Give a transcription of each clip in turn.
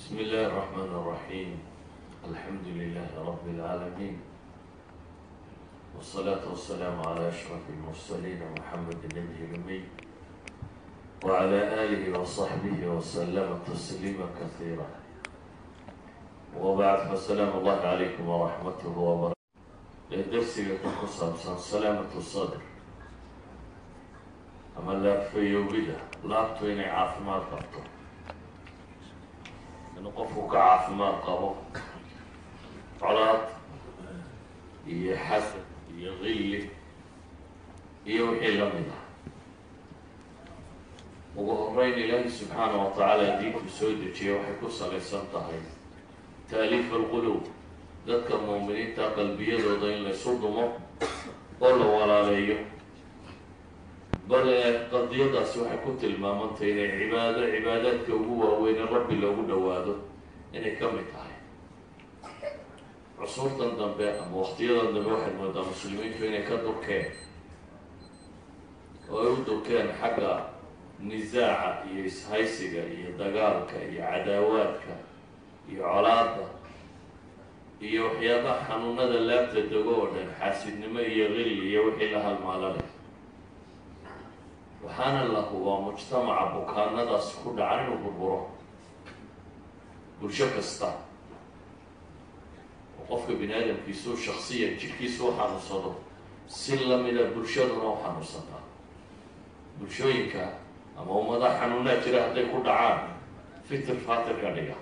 بسم الله الرحمن الرحيم. الحمد لله رب العالمين، والصلاة والسلام على أشرف المرسلين محمد النبي الأمي وعلى آله وصحبه وسلم تسليما كثيرا، وبعد، فالسلام الله عليكم ورحمته وبركاته. درسي كخصوصا سلامة الصدر أما لا فيوبيدا laabtu inay caafimaad qabto, inuu qofku ka caafimaad qabo colaad iyo xasad iyo qilli iyo wixii la mid ah. ugu horeyn ilaahi subxaana wa tacaala diinku soo dejiya waxay ku salaysan tahay taaliif alquluub, dadka muuminiinta qalbiyadooda in laysu dumo oo la walaaleeyo. bale qadiyadaasi waxay ku tilmaamantahay inay cibaadaadka ugu waaweyn rabbi loogu dhowaado inay ka mid tahay. cusuurtan dambe ama waqtiyadan dambe waxayd moodaa muslimiintu inay ka durkeen oo ay u durkeen xagga nisaaca iyo ishaysiga iyo dagaalka iyo cadaawaadka iyo colaada iyo waxyaabaha xanuunada laabta dego oo dhan, xaasidnimo iyo qilli iyo wixii la halmaalo leh. waxaana la hubaa mujtamaca bukaanadaas ku dhacan inuu burburo. bulsho kasta oo qofka bini aadamkiisu shaksiyan jidhkiisu u xanuunsado si lamida bulshaduna u xanuunsataa. bulshooyinka ama ummadaha xanuunaa jira hadday ku dhacaan fitir faatir ka dhiga,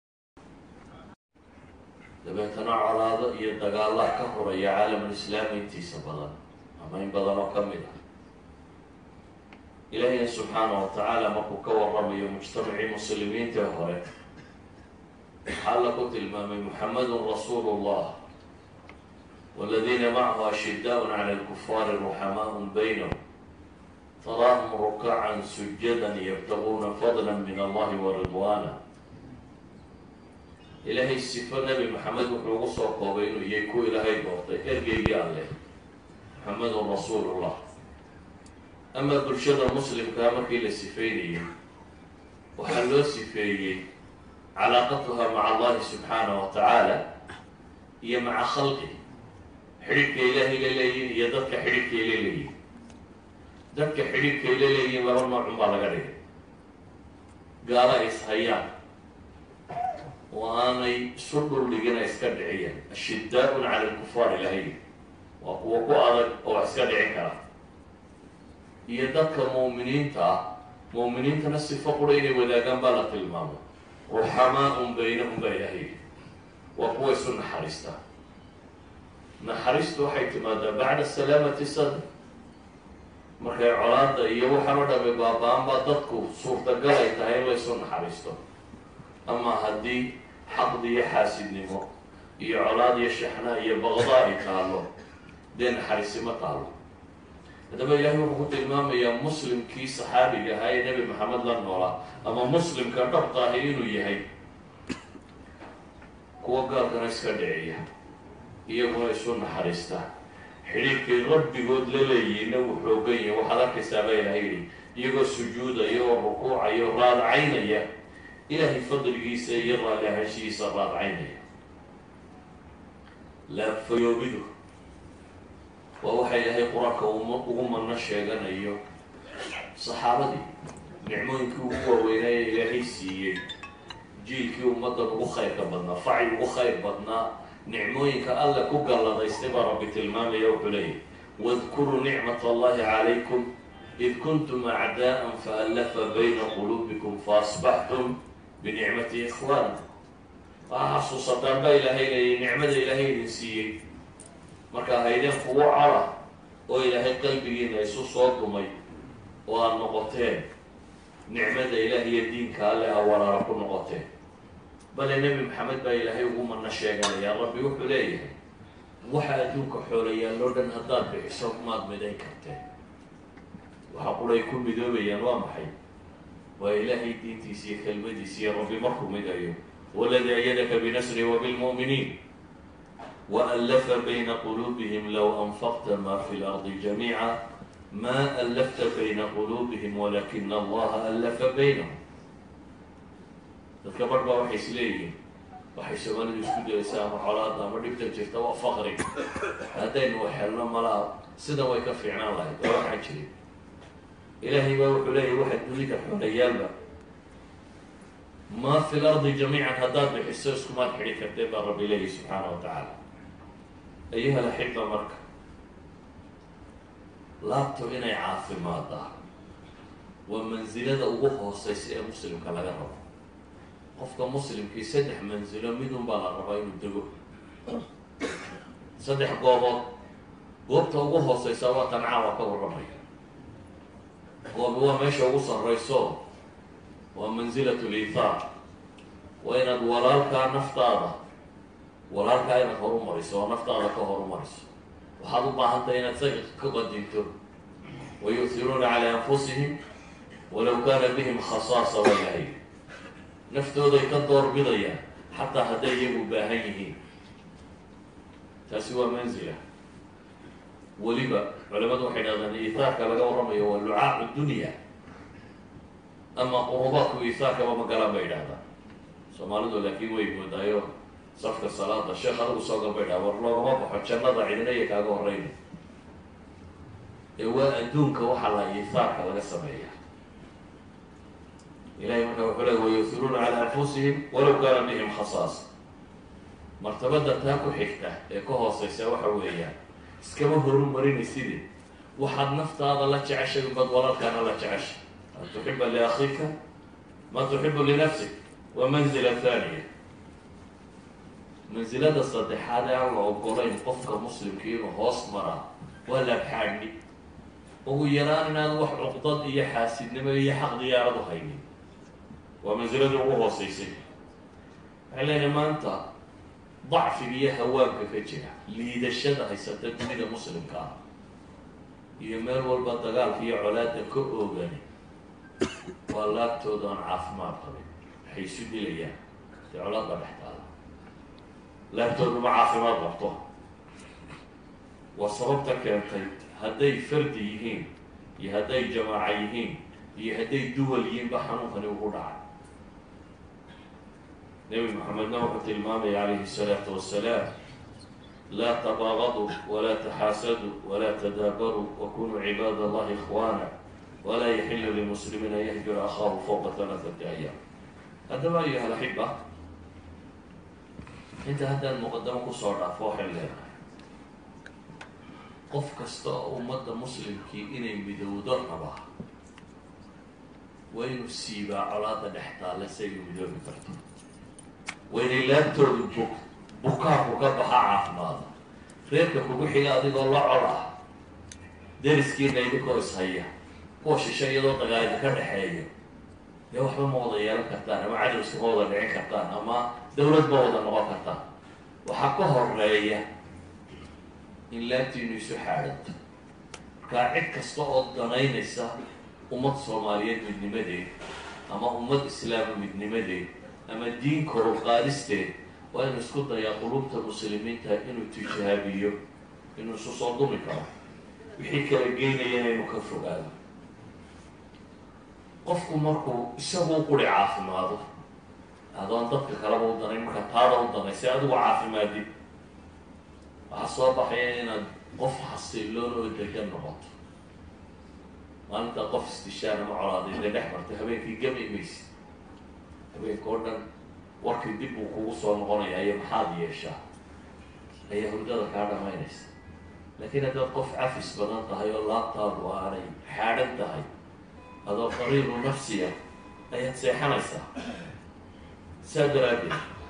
dabeetana colaado iyo dagaalaha ka horaya caalamul islaami intiisa badan ama in badan oo ka mid ah. ilaahina subxaanaه wa tacaala markuu ka waramayo mujtamacii muslimiinta hore waxaa alla ku tilmaamay muxamedun rasuulu اllah wاladiina macahu ashidaaء calى اlkufaari ruxamaء baynahum taraahum rukacan sujada yabtaguuna fadla min allahi waridwaana. ilaahay sifo nebi maxamed wuxuu ugu soo koobay inuu yahay ku ilaahay doortay ergeygii alleh, muxamedun rasuulu اllah. ama bulshada muslimkaa markii la sifeynayay waxaa loo sifeeyey calaaqatuha maca allahi subxaanaه wa tacaala iyo maca khalqi, xidhiidhka ilaahay la leeyihin iyo dadka xidhiidhka ila leeyihin. dadka xidhiidhka ila leeyihin laba noocun baa laga dhigay. gaalo ay ishayaan oo aanay isu dhuldhigina iska dhiciyaan, ashidaaءun cala lkufaar ilahay waa kuwa ku adag oo wax iska dhicin kara. iyo dadka muuminiinta ah, muuminiintana sifo qura inay wadaagaan baa la tilmaamay, ruxamaa'un baynahum baa ilahay waa kuwa isu naxariista. naxariistu waxay timaadaa bacda salaamati sadr, markay colaada iyo waxaan o dhame baaba-an baa dadku suurtagal ay tahay in laysu naxariisto. ama haddii xaqdi iyo xaasidnimo iyo colaad iyo shaxna iyo baqda ay taalo, dee naxariisima taalo. haddaba ilaahay wuxuu ku tilmaamayaa muslimkii saxaabiga ahaa ee nebi maxamed la noolaa ama muslimka dhabta ahi inuu yahay kuwa gaalkana iska dhiciya, iyaguna isu naxariista. xidhiidhkay rabbigood la leeyihiinna wuu xoogan yahay. waxaad arkaysaa baa ilahay yihi iyagoo sujuudaya oo rukuucaya o raadcaynaya ilaahay fadligiisa iyo raalli ahaanshihiisa raadcaynaya. laabfayoobidu waa waxa ilaahay qur-aanka ugu manno sheeganayo saxaabadii, nicmooyinkii ugu waaweynaaye ilaahay siiyey, jiilkii ummaddan ugu khayrka badnaa, faci ugu khayr badnaa, nicmooyinka alle ku galladaystay baa rabbi tilmaamaya. wuxuu leeyahy wadkuruu nicmat allahi calaykum id kuntum acdaa'an faallafa bayna quluubikum faasbaxtum binicmati ikhwaana. waxaa xasuusataan baa ilaahay leeyay nicmada ilaahay idin siiyey markaa haydeen kugu cara oo ilaahay qalbigiina isu soo dumay oo aad noqoteen nicmada ilaah iyo diinka alle a walaala ku noqoteen. bale nebi maxamed baa ilaahay ugu manno sheeganaya. rabbi wuxuu leeyahay waxa adduunka xoolayaalloo dhan haddaad bixiso maad midayn karteen. waxa quray ku midoobayaan waa maxay? waa ilaahay diintiisa iyo kelmadiisa iyo rabbi markuu midayo. waladii ayadaka binasri wabilmu'miniin وألف بين قلوبهم لو أنفقت ما في الأرض جميعا ما ألفت بين قلوبهم ولكن الله ألف بينهم. dadka barh baa waxay isleeyihiin waxay soomaalidu isku dayaysaa ama colaada ama dhibta jirta waa faqri haddaynu waxhelno malaa sida way ka fiicnaan lahayd waa waxaa jirin ilaahay baa wuxuu leeyahy waxaad dunida xoollayaalba maa fi lardi jamiican haddaad bixiso iskumaad xidhi kartee baa rabbi leeyahy subxaana wa tacaala ayuha laxiba marka laabto inay caafimaaddaa waa mansilada ugu hooseysa ee muslimka laga rabo qofka muslimkii 3 mansilo midun baa la rabaa inuu dego 3 goobood goobta ugu hooseysa waa tancaa waa ka warramaya goobi waa meesha ugu sarreyso waa mansilatu liithaar waa inaad walaalkaa naftaada walaalkaa inaad horumariso oo naftaada ka horumariso waxaad u baahantahay inaad isaga ka qadinto wayuhiruuna calaa anfusihim walow kaana bihim khasaasa walahay naftooday ka doorbidayaan xataa hadday iyagu baahan yihiin taasi waa manzila weliba culimadu waxay dhahdaan iithaarka laga warramayo waa lucaacu dunya ama qurubaadku iithaarkaba magalaan bay idhahdaan soomaalidu laakiin way moodaayo safka salaada sheekh adigu soo gal bay dhaha war loogama baxo jannada cidinaya kaaga horreyna ee waa adduunka waxaa la iithaarka laga sameeya ilahay marka wuxuu leey wayuhiruuna calaa anfusihim walow kaana bihim khasaasa martabada taa ku xigta ee ka hooseysa waxa weeyaan iskama horumarinaysidee waxaad naftaada la jeceshay ubad walaalkaana la jeceshay an tuxiba liakhiika ma tuxibu linafsik waa manzila thaniya mansilada saddexaad ee aan la ogolayn qofka muslimka inuu hoos maraa waa laabxaadhi ugu yaraan inaad wax cuqdad iyo xaasidnimo iyo xaq diyaarad u haynin waa mansiladii ugu hooseysay waxay leenahay maanta dacfiga iyo hawaanka ka jira liidashada haysata dunida muslimka ah iyo meel walba dagaalka iyo colaada ka oogani waa laabtooda aan caafimaad qabin waxay isu dilayaan dee colaadba dhex taala laabtoodu ma caafimaad qabto waa sababta keentay hadday fardi yihiin iyo hadday jamaaca yihiin iyo hadday duwal yihiinba xanuunkani ugu dhacay nebi maxamedna wuxuu tilmaamaya calayhi الsalaatu wasalaam laa tabaagadu walaa taxaasadu walaa tadaabaruu wakunuu cibaad allahi ikhwaana walaa yaxilu limuslimiin an yahjura akhaahu fowqa 3 ayaam haddaba ayuha alaxiba inta haddaan muqadamo kusoo dhaafo waxay leenahay qof kasta oo ummadda muslimkii inay midowdo rabaa waa inuu siibaa colaada dhex taalla si ay u midoobi karto waa inay laabtoodu bukaanku ka baxa caafimaada reerka kugu xiga adigoo la col ah deriskiina idinkoo ishaya kuwa shisha iyadoo dagaalida ka dhexeeyo dee waxba ma wada yeelan kartaan ama cadow iskama wada dhicin kartaan ama dawlad ma wada noqon kartaan waxaa ka horeeya in laabtiinu isu xaadhanto markaa cid kasta oo danaynaysa ummad soomaaliyeed midnimadeed ama ummad islaama midnimadeed ama diin koru qaadisteed waa inuu isku dayaa qulubta muslimiinta inuu tijaabiyo inuu isu soo dumi karo wixii kala geynayana inuu ka fogaado qofku markuu isaguu quri caafimaado adoon dadka kaleba u danayn marka taada u danaysay adigu caafimaadid waxaa soo baxaya inaad qof xasiloon oo degan noqoto maalinta qof istishaan ama colaadayda dhex martay habeenkii gami maysid habeenka oo dhan warkii dib uu kugu soo noqonaya iyo maxaad yeeshaa ayaa hurdada kaa dhamaynaysa laakiin haddaad qof cafis badan tahay oo laabtaadu aanay xaadhan tahay adoo qariibu nafsiya ayaad seexanaysaa saa daraaddeed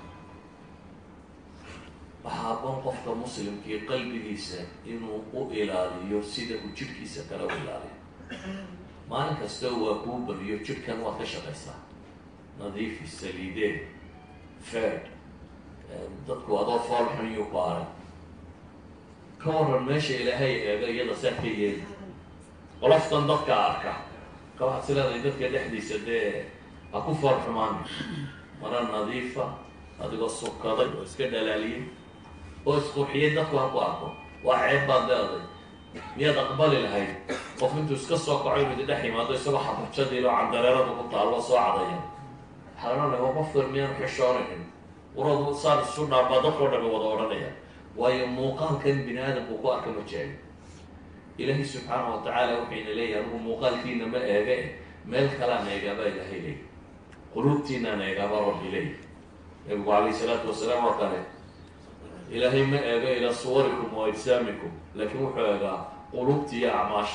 waxaa aboon qofka muslimkii qalbigiisa inuu u ilaaliyo sida uu jidhkiisa kale u ilaaliyo maalin kasta waa kuu bariyo jidhkan waad ka shaqaysaa nadiifi saliideen feed dadku adoo fool xun yuu ku arag ka waran meesha ilaahay eega iyada saa ka yeeli qoloftan dadka arka ka waxaad sileedahay dadka dhexdiisa dee ha ku fool xumaani mara nadiifa adigoo sukaday oo iska dhalaaliyay oo isqurxiyay dadku ha ku arko waa ceeb baad leeday miyaad aqbali lahayd qof intuu iska soo kaco midi dhex yimaado isagoo xabajadiilo candareerada ku taallo soo cadaya حرنا وقف الميان حشارهم ورد صار السنة بدخل بوضعنا ويموقع كان بني آدم وقوع كما جاي إلهي سبحانه وتعالى وحين إليه أنه موقع فينا ما إيجاه ما الكلام إيجابا إلهي إليه قلوبتنا إيجابا رب إليه يقول عليه الصلاة والسلام وقال إلهي ما إيجاه إلى صوركم وأجسامكم لكن وحيقا قلوبتي أعماش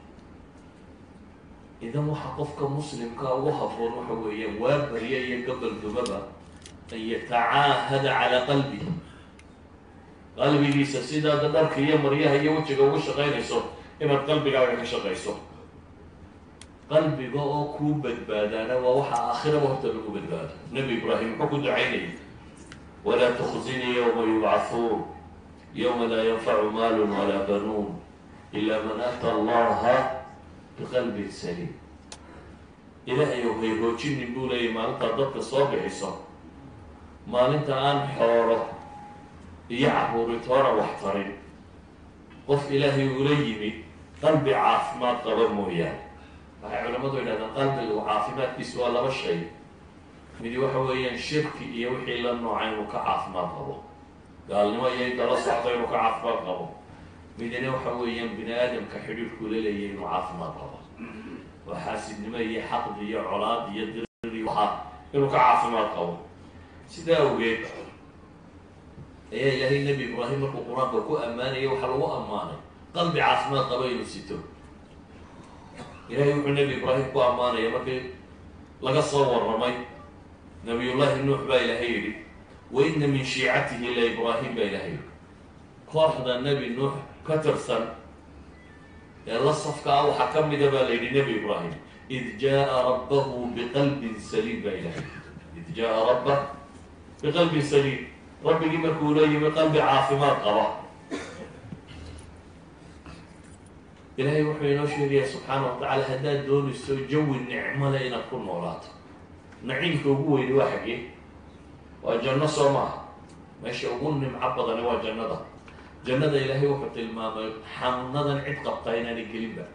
إذا وحقفك مسلم كوحف ونحويا وابريا قبل دبابا أن يتعاهد على قلبه قلبي ليس سيدا دارك هي مريا هي وجهك وش غيريسو إما قلبي قاعد يشغيسو قلبي قاعد كوب بدبادانا ووحى آخره وهبت بكوب بدبادا نبي إبراهيم حكو دعيني ولا تخزني يوم يبعثون يوم لا ينفع مال ولا بنون إلا من أتى الله بقلب سليم إلهي وهي روتشين نقول ما أنت ضدك الصبح صار ما أنت آن حوره يعبر تورا واحترم قف إلهي وليمي قلبي عافمات قبل مويان فهي علماء إلى أن قلب وعافمات بسوى الله الشيء من وحويا شرك يوحي لأنه عينك عافمات قبل قال لما يدرس عطينك عافمات قبل من وحويا بني آدم كحلول كل ليين وعافمات قبل وحاسب لما يحقد يعرض يدري وحا إنك عافمات قبل سيدا وقيت يا إلهي النبي إبراهيم القرآن بكو أماني وحلوه أماني قلبي عاصمات قبيل ستو إلهي النبي إبراهيم كو أماني يا مركي لقى صور رمي نبي الله نوح با إلهي وإن من شيعته إلا إبراهيم با إلهي قرحنا النبي نوح كترسن يا الله صفك أو حكم دبا لنبي إبراهيم إذ جاء ربه بقلب سليم با إلهي إذ جاء ربه بقلب سليم ربي لي مركولي بقلبي عاصمات قضاء إلهي وحي نوشي سبحانه وتعالى هداد دون جو النعمة لإنا كل مولاته نعيمك وقوه إلي واحد وجنة صومها ماشي أقول معبض أنا وجنة جنة إلهي وحط الماما حمنا عد قبطينا للقليبة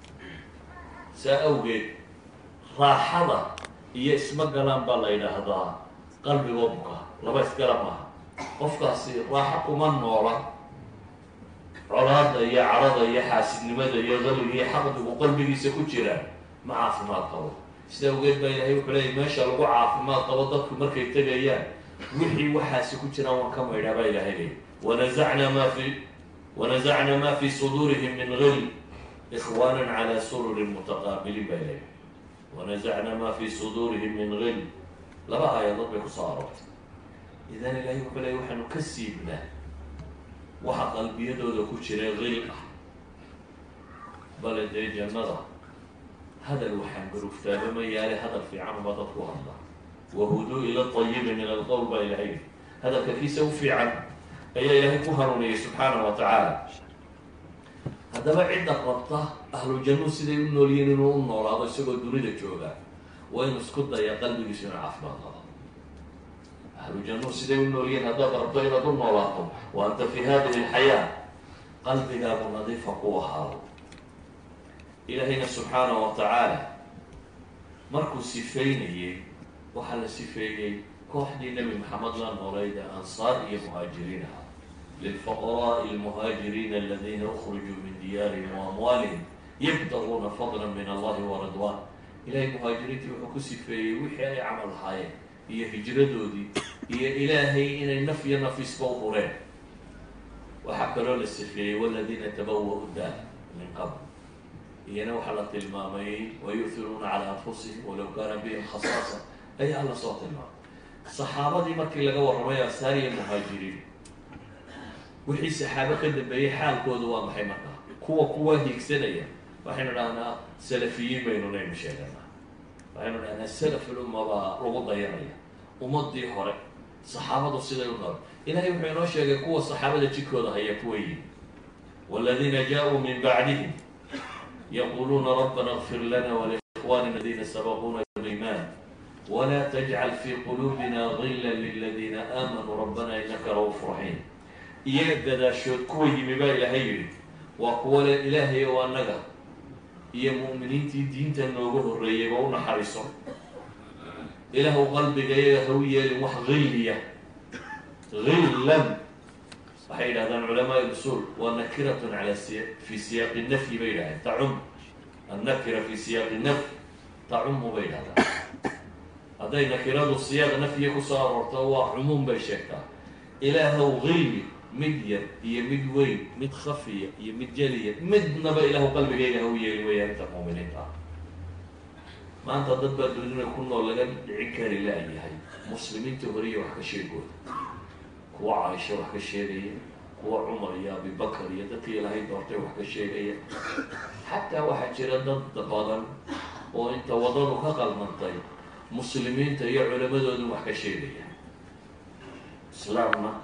سأوجد راحضة هي اسمك قلام بالله إلى هذا قلبي وبكى لبس قلمها qofkaasi raaxo kuma noola colaada iyo carada iyo xaasidnimada iyo qalbiga iyo xaqdigu qalbigiisa ku jira ma caafimaad qabo sida ogeed baa ilaahay wuxuu leeyahay meesha lagu caafimaad qabo dadku markay tegayaan wixii waxaasi ku jira waan ka maydhaa baa ilaahay leeyahay ونزعنا ما في صدورهم من غل إخوانا على سرر متقابلين baa ilaahay ونزعنا ما في صدورهم من غل laba aayadood bay ku soo aroortay إذا إلهي وحلي وحنو كسيبنا وحا قلبي يدود كوشري غلقة بلد جنة هذا الوحن قروفتا بما يالي هذا في عام بطفوها الله وهدوء إلى الطيب من القرب إلهي هذا كفيس وفي عام أي إلهي كهروني سبحانه وتعالى هذا ما عندك ربطة أهل الجنة سيدي نولين ونور هذا الشيء الدنيا الجوغا وين اسكت يا قلبي يسمع عفما الله أهل الجنة سيدي نولين هذا ربطين دون نوراتهم وأنت في هذه الحياة قلبك أبو نظيف قوة إلهينا سبحانه وتعالى مركو سيفيني وحل سيفيني كوحدي نبي محمد لن أريد أنصار مهاجرين للفقراء المهاجرين الذين أخرجوا من ديارهم وأموالهم يبتغون فضلا من الله ورضوان إلهي مهاجرين وحكو سيفيني وحي عمل حياة هي هجرته دي هي إلهي إن النفي نفس بوهرين وحكروا للسفيني والذين تبوأوا الدار من قبل هي نوحلة المامين ويؤثرون على أنفسهم ولو كان بهم خصاصة أي على صوت الماء الصحابة دي مركي لقوا الرمية سارية المهاجرين وحي سحابة قد بأي حال كودوا محيمتها كوة هيك سنية وحين أنا سلفيين بيننا مشاهدنا وحين أنا السلف الأمة رغضة يريا ومضي هوري صحابة السيدة النار إلهي وحين أشياء كوة الصحابة تشكوها هي كويين والذين جاءوا من بعدهم يقولون ربنا اغفر لنا ولإخواننا الذين سبقونا بالإيمان ولا تجعل في قلوبنا غلا للذين آمنوا ربنا إنك رؤوف رحيم يبدأ شوت كوي مبالي هيري وقول إلهي وأنك يا مؤمنين دين تنوغه الرئيب ونحرسهم إله قلبك يهوي وغلية غلا وحين هذا علماء الأصول ونكرة على في سياق النفي بينها تعم النكرة في سياق النفي تعم بينها هذا نكرة السياق نفي كسار ورتوا عموم بيشكا إله غلي مدية هي مدوي مد خفية هي مد جلية مد نبا إله قلبك يهوي وينت مؤمنين ما أنت ضد الدنيا كنا ولا عكر لا هي مسلمين تهرية وحكشيقون كوا عائشة وحكشيقية كوا عمر يا أبي بكر يا دتي لهي دورتي وحكشيقية حتى واحد جرى ضد قادم وأنت وضعك قل منطي مسلمين تيا علماء دون وحكشيقية إسلامنا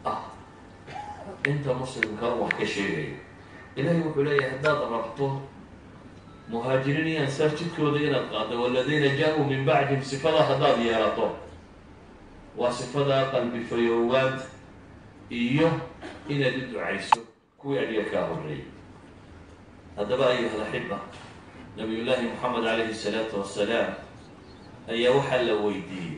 أنت مسلم كان وحكشيقية إلهي وحلي حداد ربطه مهاجرين ينسر تكودين القادة والذين جاءوا من بعدهم صفة حداد يارطه وصفة قلب فيوان إيوه إن دد عيسو كوي عليك أهري هذا بقى أيها الأحبة نبي الله محمد عليه الصلاة والسلام أي وحل ويدي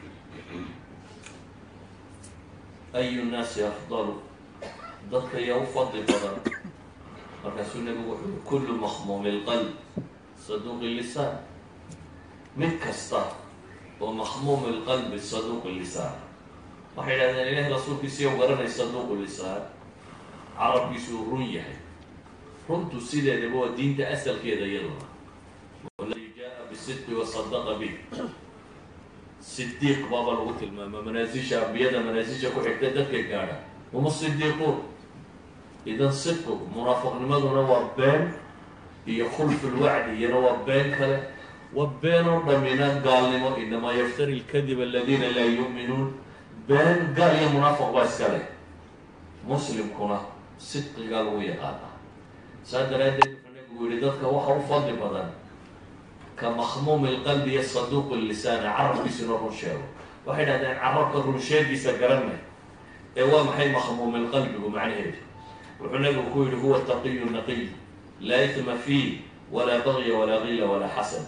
أي الناس أفضل ضدك يوفضل فضل الرسول نبي كل مخموم القلب صدوق اللسان متكسر ومخموم القلب صدوق اللسان وحين أن إله رسول كسي وقرن صدوق اللسان عرب يسو رنيه رنت السيدة نبوة الدين تأسل كذا يلا والذي جاء بالصدق وصدق به صديق بابا الغتل ما منازيش بيدا منازيش كحكتتك كانا هم الصديقون إذا صدقوا منافق لماذا نوى بان يخل في الوعد ينوى بان كلا وبان ضمنات قال لهم إنما يفتري الكذب الذين لا يؤمنون بان قال يا منافق بس كلا مسلم كنا صدق قالوا يا قاطع سادة لا يدرك ولدتك وحو فضل بدن كمخموم القلب يصدوق اللسان عرف بسنو الرشاو واحد هذا عرفك الرشاد بسكرنا إيوه محي مخموم القلب ومعنى هيك وحنا نقول هو التقي النقي لا إثم فيه ولا بغي ولا غل ولا حسد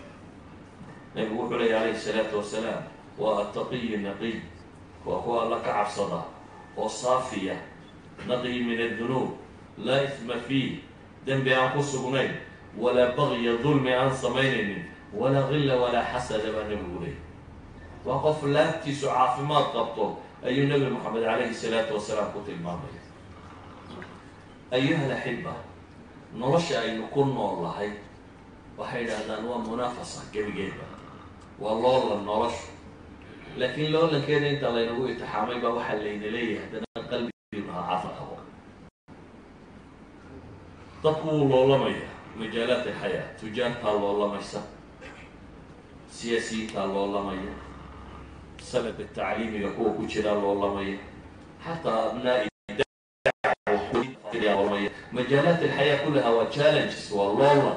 نقول عليه الصلاة والسلام والتقي النقي وهو الله كعب صدا وصافية نقي من الذنوب لا إثم فيه ذنب أنقص بنين ولا بغي ظلم عن صمين ولا غل ولا حسد ما نقول وقف لا تسعى في ما قبطه أي النبي محمد عليه الصلاة والسلام قتل مامي أيها الأحبة نرشى أن نكون والله وحيد هذا هو منافسة جيبة والله نرش لكن لولا كان أنت الله ينقول يتحامي بوحلين ليه هذا قلبي ما عفقه تقول والله مية مجالات الحياة تجار قال والله ميسا سياسي قال والله مية سبب التعليم يقول كتير والله مية حتى أبناء مجالات الحياة كلها وتشالنجز والله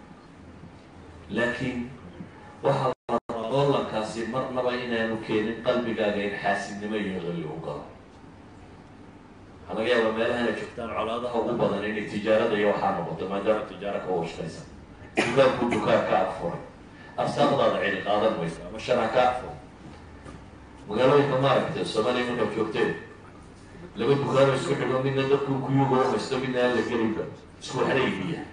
لكن وحال والله كاسي مرنا بينا مكين قلبي قاعد حاسس إنه ما يغلي وقال هذا يا وما لها شفتان على هذا هو بدن إن التجارة ده يوحنا قلت ما دام التجارة كوش كيسا إذا كنت كافر أرسل هذا عيد هذا مويس مش أنا كافر وقالوا لي كمان كده السمانة يمكن شفتين لما البخاري يسكت لهم من ندقوا كيوغو مستمنا لقريبا سكول حريبية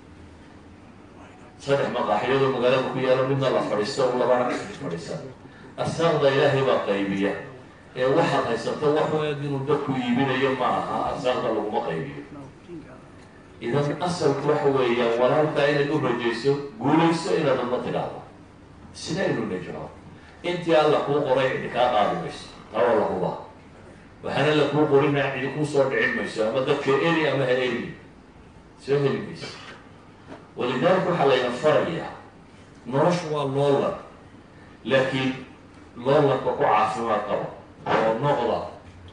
صدق مقاحية ومقالب كيالا من الله فريستا والله بارك فريستا أرسل إلهي بقيبية واحد هيستا وحو يدين ندقوا يبين يوم معها أرسل لهم قيبية إذا أصل وحوية ولا تاين الأمر جيسو قوليسو إلى ضمت الأعضاء سنين النجرة انت الله قوق ريح لكا قادم بس والله هو وحنا لك مو قرينا يكون صار علم يسوى ما ذكر إلي أما هليلي سهل بس ولذلك حلا ينفريا نرشوا الله لكن الله كقع في ما قبل والنغضة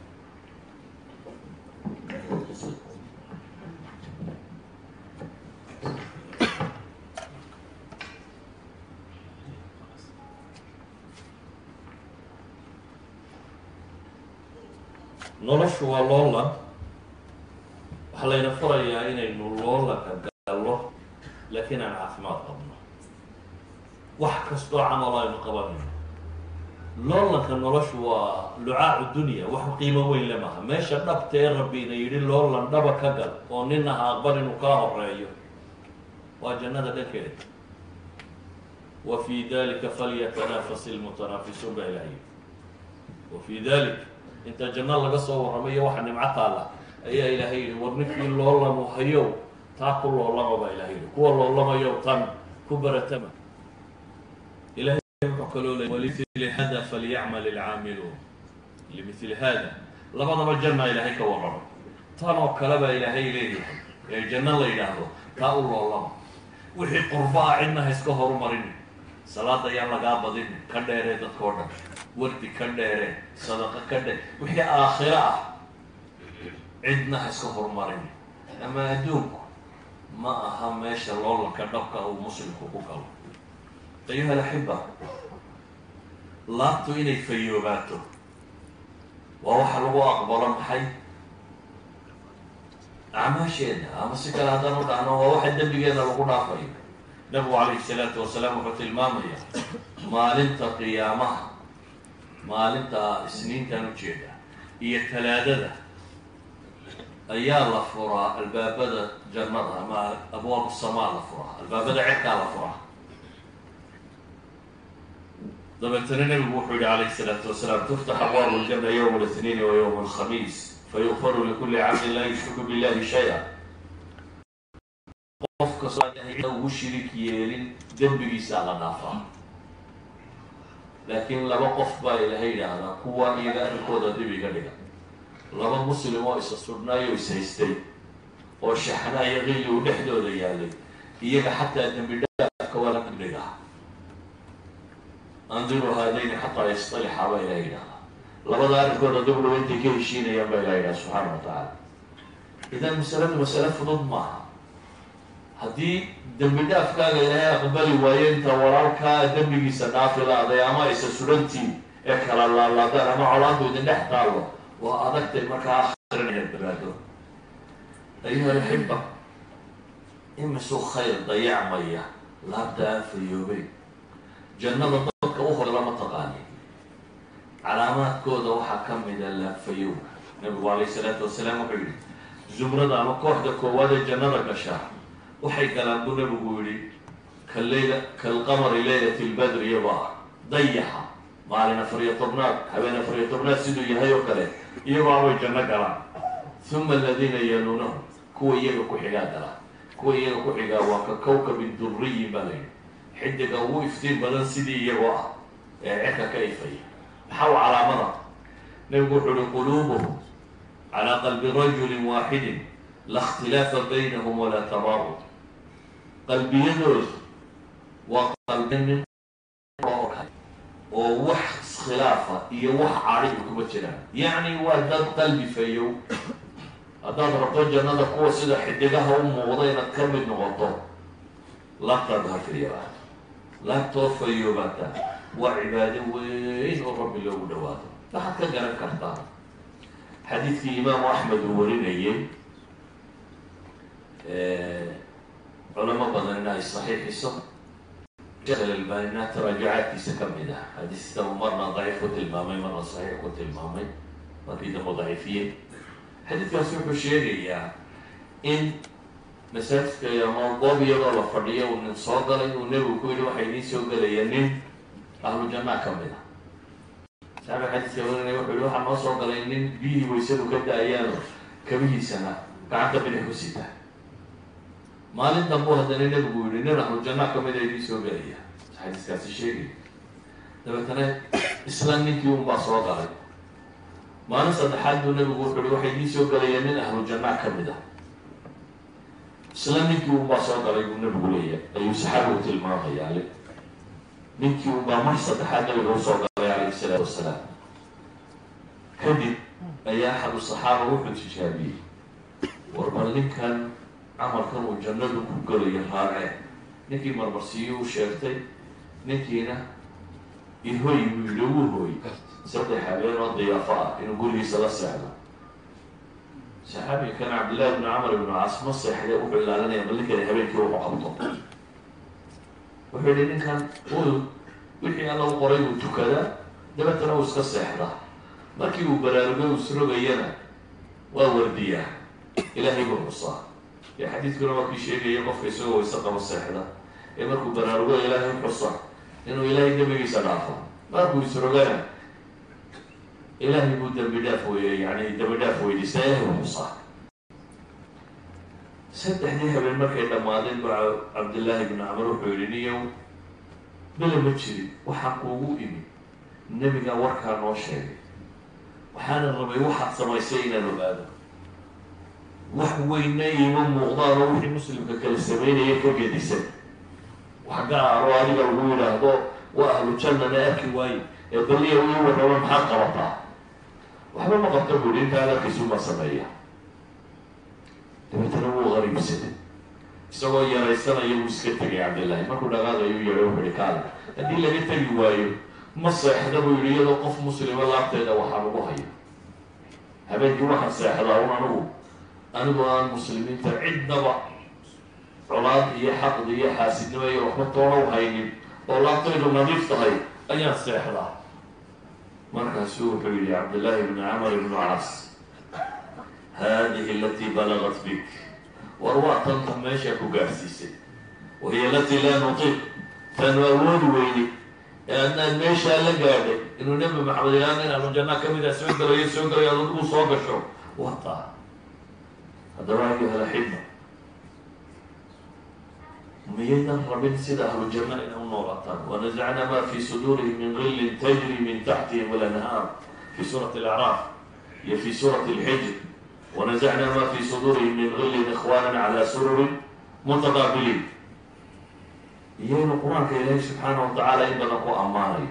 noloshu waa loolan waxaa layna furayaa inaynu loolanka gallo laakiin aan caafimaad qabno wax kastoo camal aynu qabanayno loolanka noloshu waa lucaacu dunya wax qiimo weyn le maha meesha dhabta ee rabbiina yidhi loolan dhaba ka gal oo nina ha aqbal inuu kaa horeeyo waa jannada dhankeeda wa fii dalika falyatanafasi lmutanaafisuun baa ilahay wa fii dalik inta janno laga soo warramayo waxa nimco taalla ayaa ilaahay yidhi war ninkii loolamo hayow taa ku loolama baa ilahay yidhi kuwa loolamayow tan ku baratama ilahay wuxuu kaloo leeyay walimithli hada falyacmal ilcaamiluun limithli hada labadaba janna ilaahay ka warramo tan oo kale baa ilaahay leeyahay ee janno la yidhaahdo taa u loolama wixii qurba ah cidna ha iska horumarin salaada ayaan lagaa badin ka dheeree dadka o dhan wardi ka dheeree sadaqa ka dheer wixii aakhiro ah cidna ha iska horumarin ama adduunku ma aha meesha loolanka dhabka uu muslimku ku galo ayuha alaxiba laabtu inay fayoobaato waa waxa lagu aqbalo maxay acmaasheena ama si kale haddaan u dhahno waa waxa dembigeena lagu dhaafayo nabigu calayhi salaatu wasalaam wuxuu tilmaamaya maalinta qiyaamaha maalinta isniintan ujeeda iyo talaadada ayaa la furaa albaabada jannada ama abwaabu samaa la furaa albaabada cirkaa la furaa dabeetana nabigu wuxuu yihi calayhi salaatu wasalaam tuftax abwaabu ljanna yowma اlاثniin wa yowma اlkhamiis fayukfaru likuli cabdin laa yushriku billahi shaya qof kastoo ugu shirik yeelin dembigiisaa la dhaafaa laakiin laba qof baa ilahay yidhaahdaa kuwa iyaga arrinkooda dib iga dhiga laba muslim oo isa sudhnaayo is haystay oo shaxnaayo qili uu dhexdooda yaalay iyaga xataa dembi dhaafka waa la dibdhigaa andiru haadayni xataa yastalixa baa ilahay yidhahdaa labada arrinkooda dib dhawa intay ka heshiinayaan baa ilaha yidhaha subxaana wa tacaala idan masaladu masale fudud maaha haddii dembi dhaafkaaga ilaahay aqbali waayo inta walaalkaa dembigiisa dhaafi la-day ama isa surantiin ee kala laalaadaan ama colaadu idin dhex taallo waa adagtay markaa akhiran inaad baraado ayuha alaxiba imisuu khayr dayacmaya laabta aan fayoobay jannada dadka u hor lama taqaani calaamaadkooda waxaa ka mida laabfayowga nabigu calayhi salaatu wasalaam wuxuu yihi zumrada ama kooxda koowaad ee jannada gashaa waxay galaan buu nabigu yihi kalqamari leylati lbadri iyagoo ah dayaxa maalin 14 habeen 14 siduu yahay oo kale iyagoo away janno galaan uma aladiina yaluunahum kuwa iyaga ku xigaa galaan kuwa iyaga ku xigaa waa ka kawkabin duriyin baa layidhi xidiga ugu iftiin badan sidii iyagoo ah ee cirka ka ifaya maxaa u calaamada nabigu wuxuu uhi quluubuhum calaa qalbi rajulin waaxidin la اkhtilaafa baynahum walaa tabaarud qalbiyadooda waa qalbinin oo wax iskhilaafa iyo wax cadhiga kuma jiraan yacni waa dad qalbi fayow haddaad rabto jannada kuwa sida xidigaha u muuqda inaad ka mid noqoto laabtaad hafriyabaa laabtoo fayoobaata waa cibaado weyn oo rabbi loogu dhawaado waxaad ka garan kartaa xadiidkii imaamu axmed uu warinayay culamo badanina ay saxiixiso sheekh alalbanina taraajucaadkiisa ka mid ah xadiista uu marna daciif ku tilmaamay marna saxiix ku tilmaamay markii dambe daciifiyey xadiidkaasi wuxuu sheegayaa in masaajidka ama goob iyadoo la fadhiyo uu nin soo galay uu nebigu ku yidhi waxaa idiin soo gelaya nin ahlu jannaa ka mid ah saxaabiga xadiiska warinaya wuxuu yihi waxaa noo soo galay nin biyihii waysadu ka da-ayaano kabihiisana gacanta bidix ku sita maalin dambu haddana nebigu yihi nin ahlu jannaa ka mida idiin soo gelaya xadiiskaasi sheegay dabeetana isla ninkii unbaa soo galay maalin saddexaad buu nebigu wuxuu yihi waxaa idiin soo gelaya nin ahlu jannaa ka mid ah isla ninkii unbaa soo galay buu nebigu leeyahay ayuu saxaabigu tilmaamaya ninkii unbaa mar saddexaad nabiga usoo galay calayhi salaatu wasalaam kadib ayaa axadu saxaaba wuxuu tijaabiyey war bal ninkan camalkan uu jannadu ku galayo raacee ninkii marmarsiiyo u sheegtay ninkiina ihoy buu yidhi wuu hooy 3 habeen oo diyaafo ah inuu gurigiisa la seexdo saxaabiga kan cabdillahi bni camar ibnu caas ma seexday wuxuu ilaalinaya bal ninkani habeenkii wuxuu qabto wuxuu yihi ninkan wixii alla u qoray buu tukadaa dabeetana uu iska seexdaa markii uu baraarugay uu srogayana waa wardiyaa ilaahay buu xusaa ee xadiidkuna waa kii sheegaya qofka isagoo wayse qabo seexda ee markuu baraarugo ilaahay xusa inuu ilaahay dembigiisa dhaafo markuu isrogana ilaahay buu dembi dhaaf weydiistaa ilaahay buu xusaa saddexdii habeen markay dhammaadeen baa cabdillaahi ibnu camar wuxuu yidhi niyow bele ma jirin waxaan kuugu imi nebigaa warkaa noo sheegay waxaana rabay waxaad samaysay inaan ogaado wax weyna iima muuqdaanoo wixii muslimka kala samaynaya ka gedisan wax gaaro adiga lagu yidhaahdo waa ahlu jannana arki waaye ee baliya ii warraba maxaad qabataa waxba ma qabta buu yidhi intaa adarkiisuuma sameeya dabeetana wuu qariibsaday isagoo yaraysanaya wuu iska tegay cabdillaahi markuu dhaqaaqayuu yeedhay wuxu ihi kaale haddii laga tegi waayo ma seexda buu yidhi iyadoo qof muslima laabteeda waxaa lagu hayo habeenkii waxaan seexdaa un anigu aan muslimiinta cidnaba colaad iyo xaqdi iyo xaasidnimo iyo waxba toona u haynin oo laabtaydu nadiif tahay ayaan seexdaa markaasuu wuxuu yidhi cabdillaahi ibnu camar ibnu caas haadihi alatii balagat bik war waa tanta meeshaa ku gaarsiisay wahiya alatii laa nutiq taanu awoodi weyni ee adnaad meeshaa la gaadhay inuu nebi maxamed ilaan inaanu jannaa ka mida soo galayo adigu soo gasho wataa haddaba ayuha alaxibba miyaydan rabin sida ahlu janna inay u noolaataan wanasacnaa ma fii suduurihim min gillin tajri min taxtihim alanhaar fi suurati alacraaf iyo fi suurati alxijr wanasacnaa ma fii suduurihim min gillin ikhwanan cala sururin mutaqaabiliin iyaynu qur-aanka ilaahay subxaana wa tacaala in badan ku ammaanayo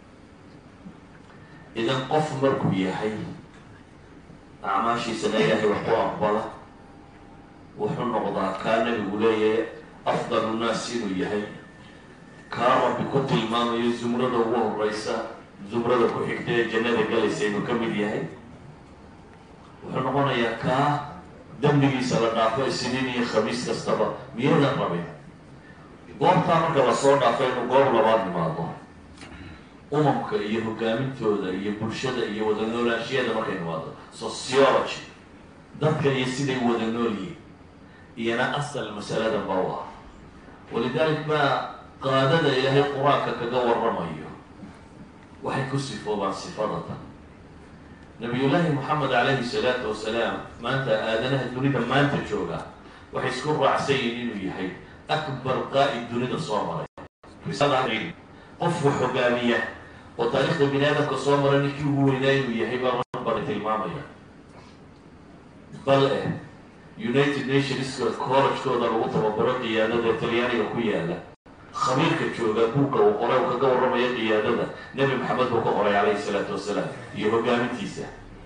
idan qof markuu yahay acmaashiisana ilaahay wax ku aqbala wuxuu noqdaa kaa nabigu leeyahay afdalu nnaas inuu yahay kaa rabbi ku tilmaamayo zumrada ugu horeysa zumrada ku xigta ee jannada galaysa inuu ka mid yahay wuxuu noqonayaa kaa dembigiisa la dhaafo isniin iyo khamiis kastaba miyaydan rabin goobtaa marka lasoo dhaafo inuu goob labaad imaado umamka iyo hogaamintooda iyo bulshada iyo wada noolaanshiyada markay imaado sociology dadka iyo siday wada nool yihin iyana asal masaladan ba u ah walidalik baa qaadada ilaahay qur-aanka kaga warramayo waxay ku sifoobaan sifadatan nabiyullaahi moxamed calayhi salaatu wasalaam maanta aadanaha dunida maanta jooga waxay isku raacsan yihin inuu yahay akbar qaa'id dunida soo maray qof wax hogaamiya oo taariikhda bini aadamka soo maray ninkii ugu weynaa inuu yahay baa bari tilmaamaya bal united nationska college-kooda lagu tababaro qiyaadada talyaaniga ku yaala khabiirka jooga buugga uu qoray uu kaga warramaya qiyaadada nebi maxamed buu ka qoray calayhi salaatu wasalaam iyo hogaamintiisa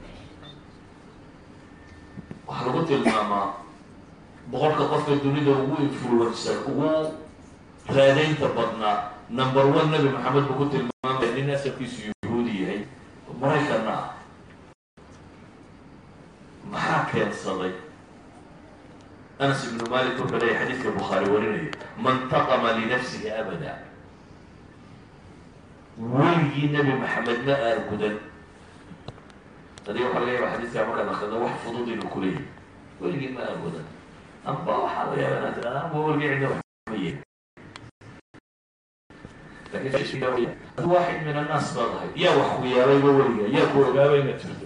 waxaa lagu tilmaamaa boqolka qofka dunida ugu influencer ugu raadaynta badnaa number one nebi maxamed buu ku tilmaamaya nin asalkiisu yahuudi yahay maraykanna ah maxaa keensaday anas ibnu malik wuxuu leeyahy xadiidka bukhaari warinayo man taqama linafsihi abada weligii nebi maxamed ma aargudan hadii waxaa laga yaaba xadiidkaa markaad akrida wax fudud inuu ku leeyahy weligii ma aargudan amba waxaa laga yaaba inaad tirahda amba weligii cidna wax ma yeelin lakin waaxid min annaas baad ahay yaa wax ku yeelayba weliga yaa ku ogaaba inaad jirto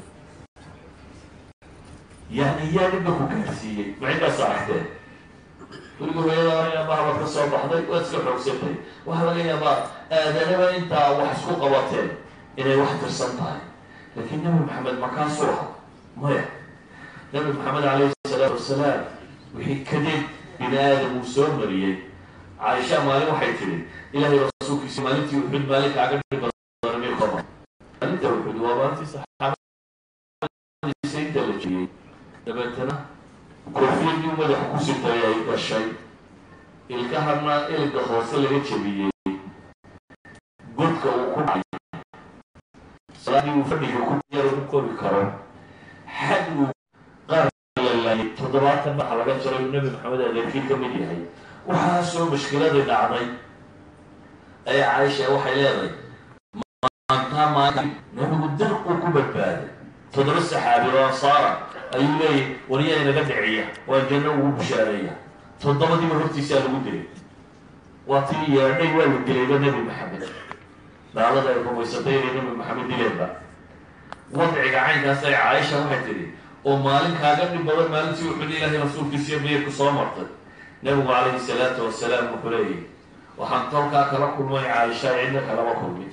yani yaa dhibba ku gaarsiiyey maciddaas aragteen weliga hooyada abaha baad ka soo baxday waad iska xoogsatay waxaa laga yaabaa aadanaba intaa wax isku qabateen inay wax tirsan tahay laakiin nebi maxamed makaasuu aha maya nebi maxamed calayhi salaatu wasalaam wixii kadib bini aadam uu soo mariyey caaisha maalin waxay tidhi ilaahay rasuulkiisa maalintii uxud maalinka aga dhib badan meel kama maalinta uxud waa maalintii saxaabadiisa inta la jiyey dabeetana koofiyadii madaxa ku sitay ay dhashay ilkahana ilga hoose laga jebiyey godka uu ku dhacay salaadii uu fadhiga ku yar ugu kori karo xad uu qaar lalayay 70 marxa laga jaray uu nebi maxamed adeerkii ka mid yahay waxaa soo mushkiladii dhacday ay caaisha waxay leedahay maantaa maalin nabigu dirquu ku badbaaday 7 saxaabi oo ansaara ayuu leeyahy wariyaa inaga dhiciya waa janno ugu bushaareeya 7diiba hortiisaa lagu dilay waa tii yeedhay waa la dilayba nebi maxamed daalada ay rumaysatay inay nebi maxamed dileenba wadciga caynkaas ay caaisha waxay tidhi oo maalin kaaga dhib badan maalintii wuxuu ilaahay rasuulkiisiiyo miyay ku soo martay nabigu calayhi salaatu wasalaam wuxuu leeyahy waxaan tolkaa kala kulmay caaisha cidna kalama kulmin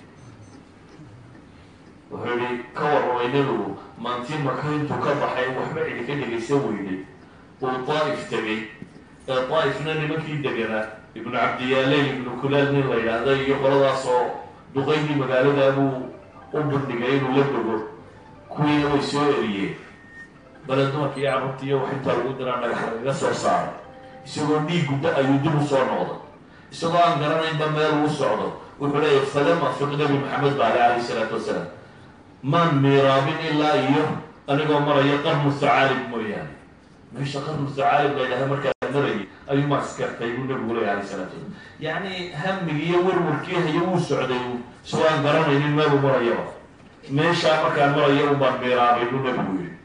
wuxuu yihi ka warramay nebigu maantii maka intuu ka baxay waxba cidi ka dhegaysan weyday uu daa'if tegay ee daa'ifna nimankii deganaa ibnu cabdiyaaleyl ibnu kulaal nin la yidhaahda iyo qoladaas oo duqaydii magaalada buu u bandhigay inuu la dogo kuwiina way soo eriyeen bale dumarkii iyo carruurtii iyo wax intaa lagu diraa dhagax lagaga soo saaray isagoo dhiigguda ayuu dib u soo noqday isagoo aan garanaynba meel uu socdo wuxuu leeyahy falam afiq nabi maxamed baale calayhi salaatu wasalaam maan miiraabin ilaa iyo anigoo maraya qarnu thacaalib mooyaane meesha qarnu thacaalib la ydhaha markaa marayay ayuu maaskartay buu nabigu leeyahy alayhi salaatu wasalaam yacni hamigii iyo warwarkii hayo wuu socday isagoo aan garanaynin meeluu marayaba meeshaa markaan maraya ubaan miiraabay buu nabigu yidhi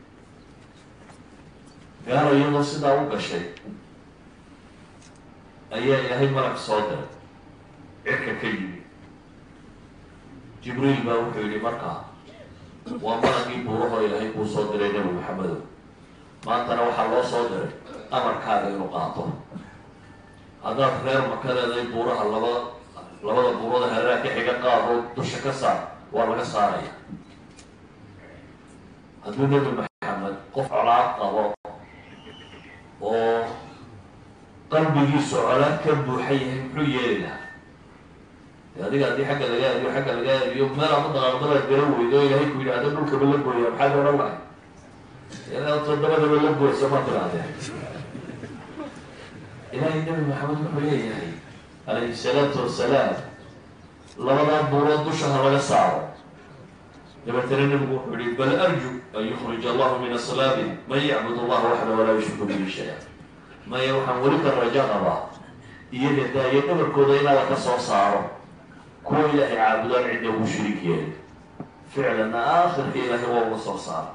gaalo iyadoo sidaa u gashay ayaa ilaahay malag soo diray cirka ka yimi jibriil baa wuxuu yidhi markaa waa malagii buurahoo ilaahay kuu soo diray nebi maxamedow maantana waxaa loo soo diray amarkaaga inuu qaato haddaad reer maka leeday buuraha labada buurada haraa ka xiga qaadoo dusha ka saar waa laga saaraya hadduu nebi maxamed qof colaad qabo oo qalbigiisu colaad ka buuxa yahay muxuu yeeli lahaa adiga haddii xagga laga adiyo xagga laga adiyo meel ama daqaaqdadaad gala weydo o ilaahay ku yidhahdo dhulkaba la gooya maxaad odhan lahay ilaa 7daba la gooyso ma tirahdeen ilaahay nebi maxamed wuxuu leeyahay calayhi salaatu wasalaam labadaa buurood dusha ha laga saaro dabeetana nebigu wuxuu yihi bal arju an yukhrij allahu min aslaabi man yacbud allaha waxda walaa yushriku bihi shaya maya waxaan weli ka rajo qabaa iyaga daayo dhabarkooda inaada ka soo saaro kuwa ilaahay caabudaan cidda ugu shiriik yeeli ficlanna aakhirka ilaahay waa uga soo saaro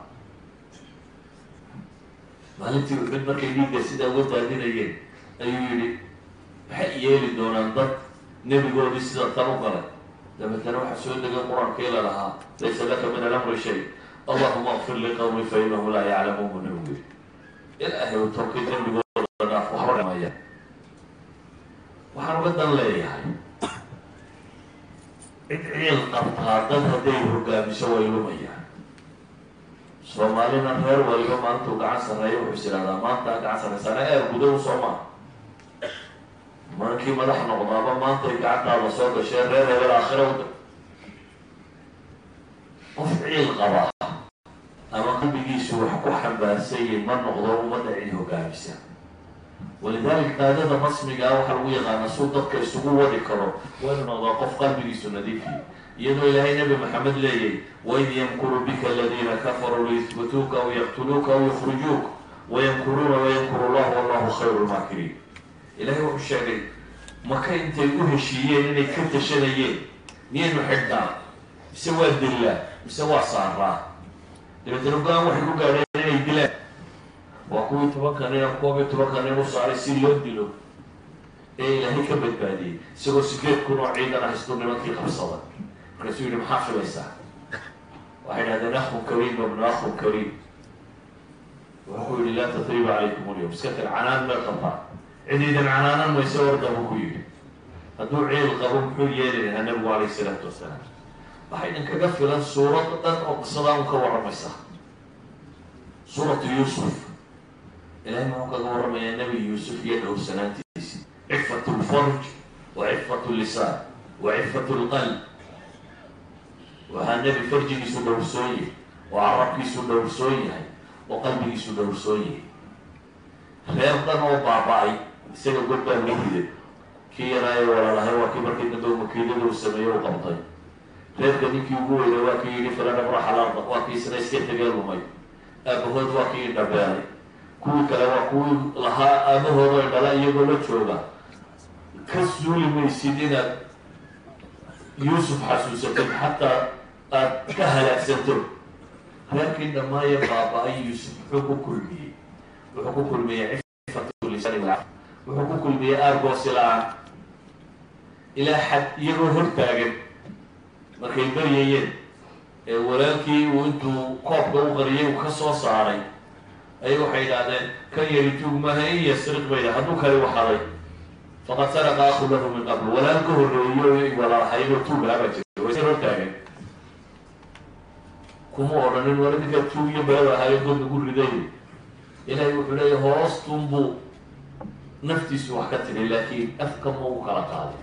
maalintii uxud markay dhiigga sidaa uga daadinayeen ayuu yidhi maxay yeeli doonaan dad nebigoodii sida tan u galay dabeetana waxaa soo degay qur-aankii la lahaa laysa laka min alamri shay allahuma akfir liqawmi fa inahum laa yaclamuun nabigu yidhi ilaahay u tawkii dembigooda dhaaf waxba dhamaya waxaan uga dan leeyahay cid ciil qabtaa dad hadday hogaamiso way lumayaan soomaalina reer waliba maalintuu gacan sarreeya wuxuu is idhahdaa maanta gacan sarraysaana eer guda u soo maa markii madax noqdaaba maantay gacantaada soo gashee reer hebel aakhira uda qof ciil qaba ama qalbigiisu wax ku xambaarsaye ma noqdo ummadda cid hogaamisa walidaalika qaadada rasmigaa waxaa lagu yaqaanaa suu dadka isugu wadi karo waa inuu noqdaa qof qalbigiisu nadiifiya iyadoo ilaahay nebi maxamed leeyahy waid yamkuru bika aladiina kafaruu liyuhbituuka aw yaqtuluuka aw yukhrijuuka wayamkuruuna wayamkuru llahu wallahu khayru lmaakiriin ilaahay wuxuu sheegay maka intay u heshiiyeen inay ka tashanayeen miyaynu xidhnaa mise waa dillaa mise waa saaraa dabeetana go-aan waxay ku gaadheen inay dilaan waa kuwii 10 nin ama 12 nin u saaray si loo dilo ee ilaahay ka badbaadiyey isagoo 8 kun oo ciidan ah isku nimankii qabsada markaasuu yidhi maxaa filaysaa waxay dhahdeen akhun kariim wabnu akhun kariim wuxuu yihi laa tatriba calaykum alyawm iska tir canaan meel qabtaa cidiidan canaanan mayse orda buu ku yidhi hadduu ciil qabo muxuu yeeli lahaa nabigu calayhi salaatu wasalaam waxay idinkaga filan suurad dhan oo qisadaa un ka warramaysa suuratu yuusuf ilahay muxuu kaga warramayaa nebi yuusuf iyo dhowrsanaantiisi cifatu lfarj wa cifatu lisaan wa cifatu lqalb waxaa nebi farjigiisu dhowrsoon yahay oo carabkiisu dhowrsoon yahay oo qalbigiisu dhowrsoon yahay reer dhan oo baaba-ay isaga godbaa la riday kii yaraayo walaalahay waa kii markii dambe makiidada uu sameeye u qabtay reerka ninkii ugu weyna waa kii yidhi falan abrax alarda waa kii isna iska tegee lumay aabahood waa kii indhabeelay kuwii kale waa kuwii lahaa aabahoodo indhala iyagoo la jooga ka suuli maysid inaad yuusuf xasuusatid xataa كهلا سنتو لكن ما يبقى أي حقوق كلية وحقوق كلية عفة اللسان والعقل وحقوق كلية أربع سلع إلى حد يروح تاجر ما كيبريين ولكن وأنتوا قاب وغريه وخصوص عليه أيوة حيد هذا كان يريتوه ما هي يسرق بيده هذو كانوا وحري فقد سرق أخو له من قبل ولا كهر ولا حيلو توب أبدا ويصير تاجر كم أرنين ولا تكتوه يبغى هاي يقول نقول رديه إلى يقول هوس تنبو نفتي سوى كتر لكن أفكم وكلا قادم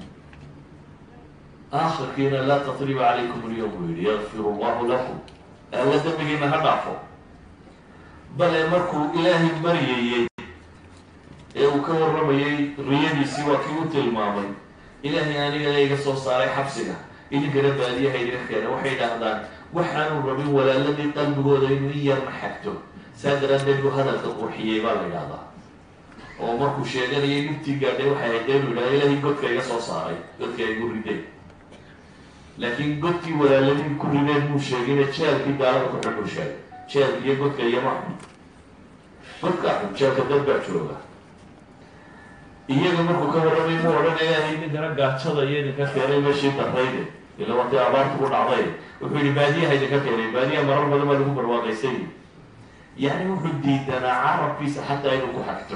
آخر كينا لا تطريب عليكم اليوم يغفر الله لكم ألا تبقي ما هدعفوا بل يمركوا إلهي مريي وكور رمي ريادي سوى كيوت المامي إلهي أنا إلهي قصو صاري حبسنا إلي قرب بالي هيدي الخير وحيد أهدان وحان الربي ولا الذي قلبه ذين يرمحكته سادر أن يلو هذا التقوحية بالغاضة ومركوا شيئا ينبتي قادي وحيدين ولا إلهي قد كي قصو صاري قد كي يقول ردين لكن قدتي ولا الذي كلنا المشاهدين تشارك دارة وحب المشاهد تشارك يقول كي يمحن قد كاحن تشارك دبع شروعه iyaga markuu ka warramay mu odhanayaa ninkana gaajada iyo idinka keenay meeshii darrayde ila waqti abaartu ku dhacday wuxuu yidhi baadiyaha idinka keenay baadiyaha marar badan baa lagu barwaaqaysay yani wuxuu diidanaa carabkiisa xataa inuu ku xagto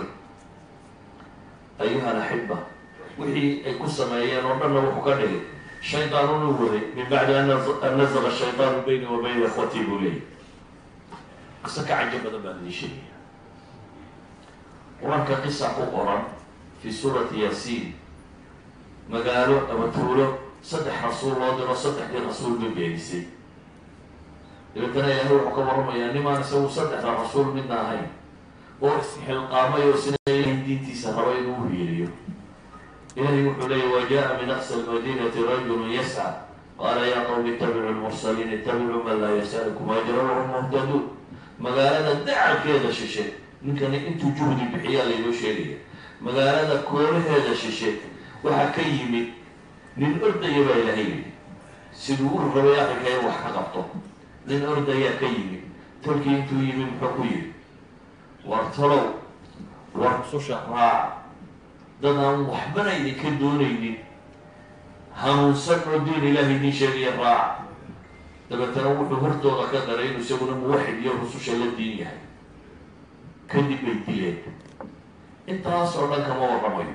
ayuha alaxiba wixii ay ku sameeyeen oo dhanna wuxuu ka dhigay shaydaan unu waday min bacdi an nazaqa shaytaanu bayni wa bayna ikhwatii buu leeyay qiso ka cajo badan baan idin sheegaya qur-aanka qisa ku qoran في سورة ياسين مقالو أما تقولوا صدح رسول الله دي صدح دي رسول ببيانيسي إذا كان يهوي حكم رمى يعني ما نسوي صدح الرسول منا هاي وإسح القامة يوسنا إليه دين تسهرين وهيريو إلهي وحلي وجاء من أقصى المدينة رجل يسعى قال يا قوم اتبعوا المرسلين اتبعوا من لا يسألكم أجرا وهم مهتدون مقالنا دعا كذا شيء يمكن أنتم جهدي بحيال لو شيء magaalada kooraheeda shishe waxaa ka yimid nin ordaya baa ilaahay yidhi siduu u rabay arrinka in wax ka qabto nin ordayaa ka yimid tolkii intuu yimid muxuu ku yidhi war talow war rususha raaca dad aan waxbana idinka doonaynin hanuunsan oo diin ilaahay idiin sheegaya raaca dabeetana wuxuu hortooda ka daray inuu isaguna muwaxid iyo rususha la diin yahay kadib bay dileen intaas oo dhan kama warramayo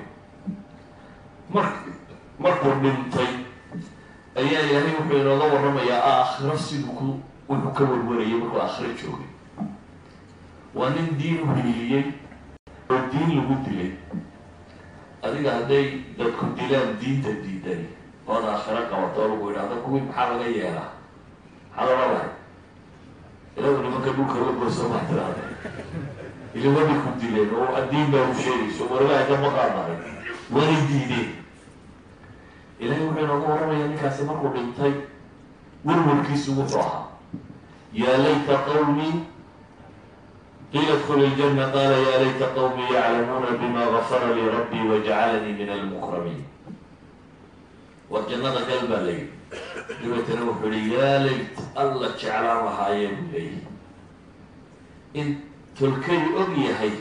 markuu dhintay ayaa ilaahay wuxuu inooga warramayaa aakhiro siduu wuxuu ka warwarayay markuu aakhiro joogay waa nin diin u hiiliyey oo diin lagu dilay adiga hadday dadku dilaan diinta diidani ood aakhiro qabato oo lagu yidhahdo kuwii maxaa laga yeelaa maxaa loola lahay ilagu nimanka dhulka la goyso maa tiraahda إلى وين كنتين أو الدين بروشيري سو ولا هذا مقارنة وين دينه إلى يوم نقول يعني كاسمر وبنتي والملكيس وفرحة يا ليت قومي قيل ادخل الجنة قال يا ليت قومي يعلمون بما غفر لي ربي وجعلني من المكرمين والجنة قلبا لي يتنوح لي يا ليت الله جعلها هايم لي إن تلكي أغيهي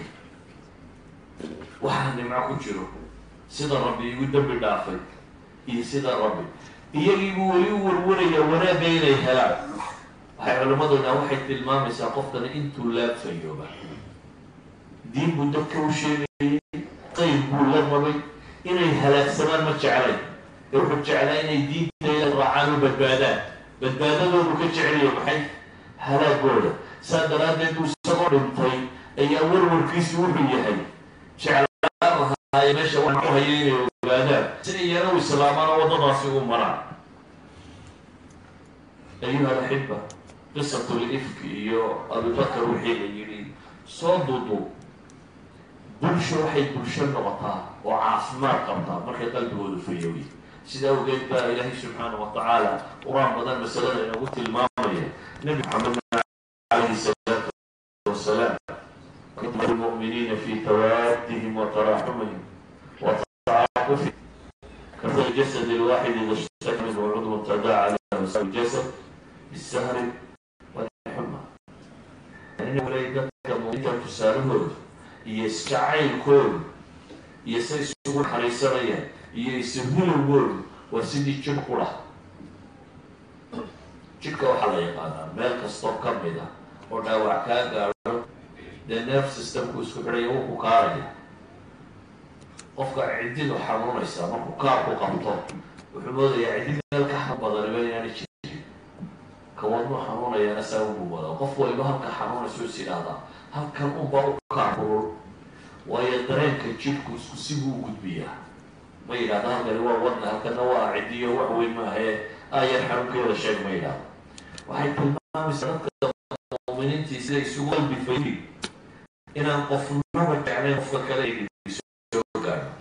وحاني معكو جرو سيدا ربي يقول دم بدافي إيه سيدا ربي يجيبوا ويوروري ولا بيني هلاك هاي علماء واحد المام ساقفتنا انتو لا تفيوبا دين بدك وشيء طيب ولا ربي إني هلاك سمان ما تجعلي يروح تجعلي إني دين تيل رعانو بدبادات لو بكتجعلي بحي هلاك قوله سادرات دو سمر انتي اي اول وركيس وحيهي شعلان هاي ماشي وحو هييني وبادات سنيانا وسلامانا وضناسي ومرا ايها الاحبه قصه الافك يو ابي بكر وحيد يريد صددوا بلشو وحي بلشو نغطا وعاصمات قبطا مركي قلبه الفيوي سيدا وقيت بقى الهي سبحانه وتعالى قرآن بدل مسألة انا قلت المامية نبي محمد عليه الصلاة والسلام كتب المؤمنين في توادهم وتراحمهم وتعاطفهم كفى الجسد الواحد إذا اشتكى منه عضو تداعى له سائر الجسد بالسهر والحمى يعني وليدك مؤمنين تسالهم يستعيل كل يسيسون حريصانيا يسهل الورد وسيدي تشكره jidhka waxaa la yaqaanaa meel kastoo ka mid a oo dhaawac kaa gaadho dee nerve systemku isku xidhaya wuu ku kaaraya qofka ciddidu xanuunaysa markuu kaarku qabto wuxuu moodayaa ciddi meel ka xan badaniba inaana jirin kawadnuu xanuunayana saa unbuu wadaa qof waliba halka xanuunayso is idhaahdaa halkan unbaa u kaarkulul waayo dareenka jidhku isku sibuu u gudbiyaa ma yidhahda halkani waa wadna halkana waa ciddiyo wax weyn maahee ayar xanuunkeeda sheeg ma yidhahda waxay tilmaamaysaa dadka muuminiintii siday isugu qalbi fayin inaan qofnaba jeclayn qofka kale soo gaadho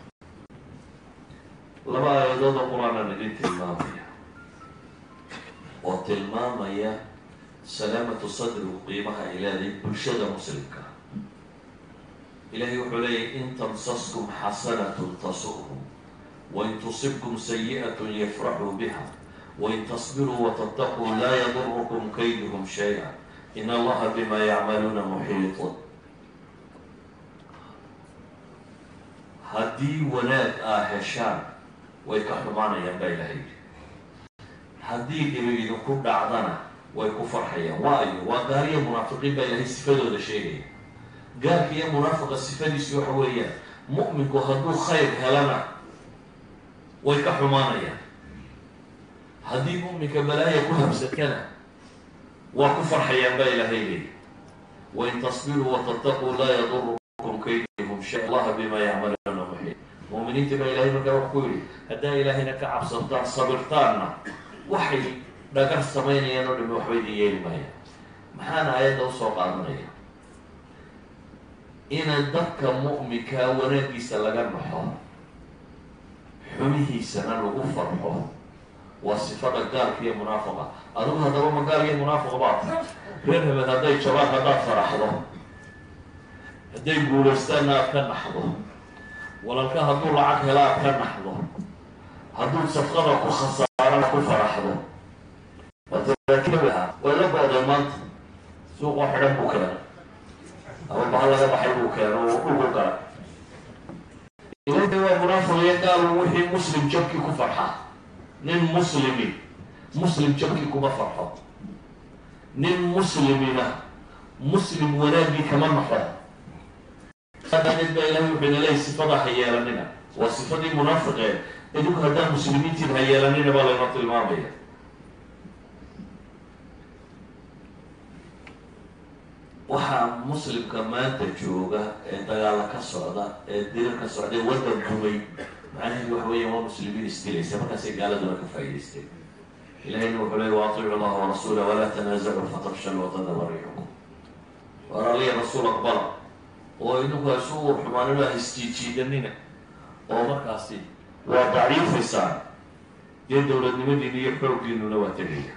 laba aayadooda qur-aanaan idin tilmaamaya oo tilmaamaya salaamatu sadrigu qiimaha ay leedahay bulshada muslimka ilaahay wuxuu leeyahay in tamsaskum xasanatun tasu'hum wain tusibkum sayi'atun yafraxuu biha وإن تصبروا وتتقوا لا يضركم كيدهم شيئا إن الله بما يعملون محيط هدي وناد هشام ويكحرمان ينبا إلهي هدي إذا كنت عضنا ويكفر حيا وأي وقارية منافقين بإلهي استفادوا هذا الشيء قال كي منافق الصفات يسيحوية مؤمن وهدو خير هلنا ويكحرمان ينبا haddii muminka balaaya ku habsadkana waa ku farxayaan baa ilaahay leeyi wain tasbiruu watataquu laa yadurukum kaydihum shay allaha bima yacmaluuna muxiit muuminiinta baa ilahay markaa wax ku yidhi haddaa ilaahayna ka cabsataan sabirtaanna waxay dhagar samaynayaan oo dhami waxba idin yeeli maayaan maxaana aayadda usoo qaadanaya ina dadka mu'minkaa wanaagiisa laga naxo xumihiisana lagu farxo وصفة قال فيها منافقة أظن هذا هو مقال فيها منافقة بعض غيرها من هذي شباب هذا فرح له هذي يقول استنى كان نحضه ولا كان هذول عك لا كان نحضه هذول صفقة كل خسارة كل فرح له وتركبها ولا بعد المنط سوق واحد بكرة أو بعضها بحي بكرة وبكرة إذا هو منافق يقال وحي مسلم جبكي كفرحة nin muslim jabkii kuma farxo nin muslimina muslim wanaagii kama naxo saddeed baa ilahay wuxuu ina leeyahy sifada ha yeelanina waa sifadii munaafiqeed idinku haddaan muslimiintiin ha yeelanina baa laynoo tilmaamaya waxaa muslimka maanta jooga ee dagaala ka socda ee dirir ka socda ee waddan dumay macnaheedu waxa weeyaan waa muslimiin isdilaysa markaasay gaaladuna ka faa'idaysteen ilahayna wuxuu leeyahy waaطiicu allaha warasuula walaa tanaazacuu fatafshaluu watadaba riixukum waar aliya rasuul aqbala oo idinku isu uur xumaanina isjiijiidanina oo markaasi waa daciifaysaan dee dowladnimadiina iyo xooggiinuna waa tegaya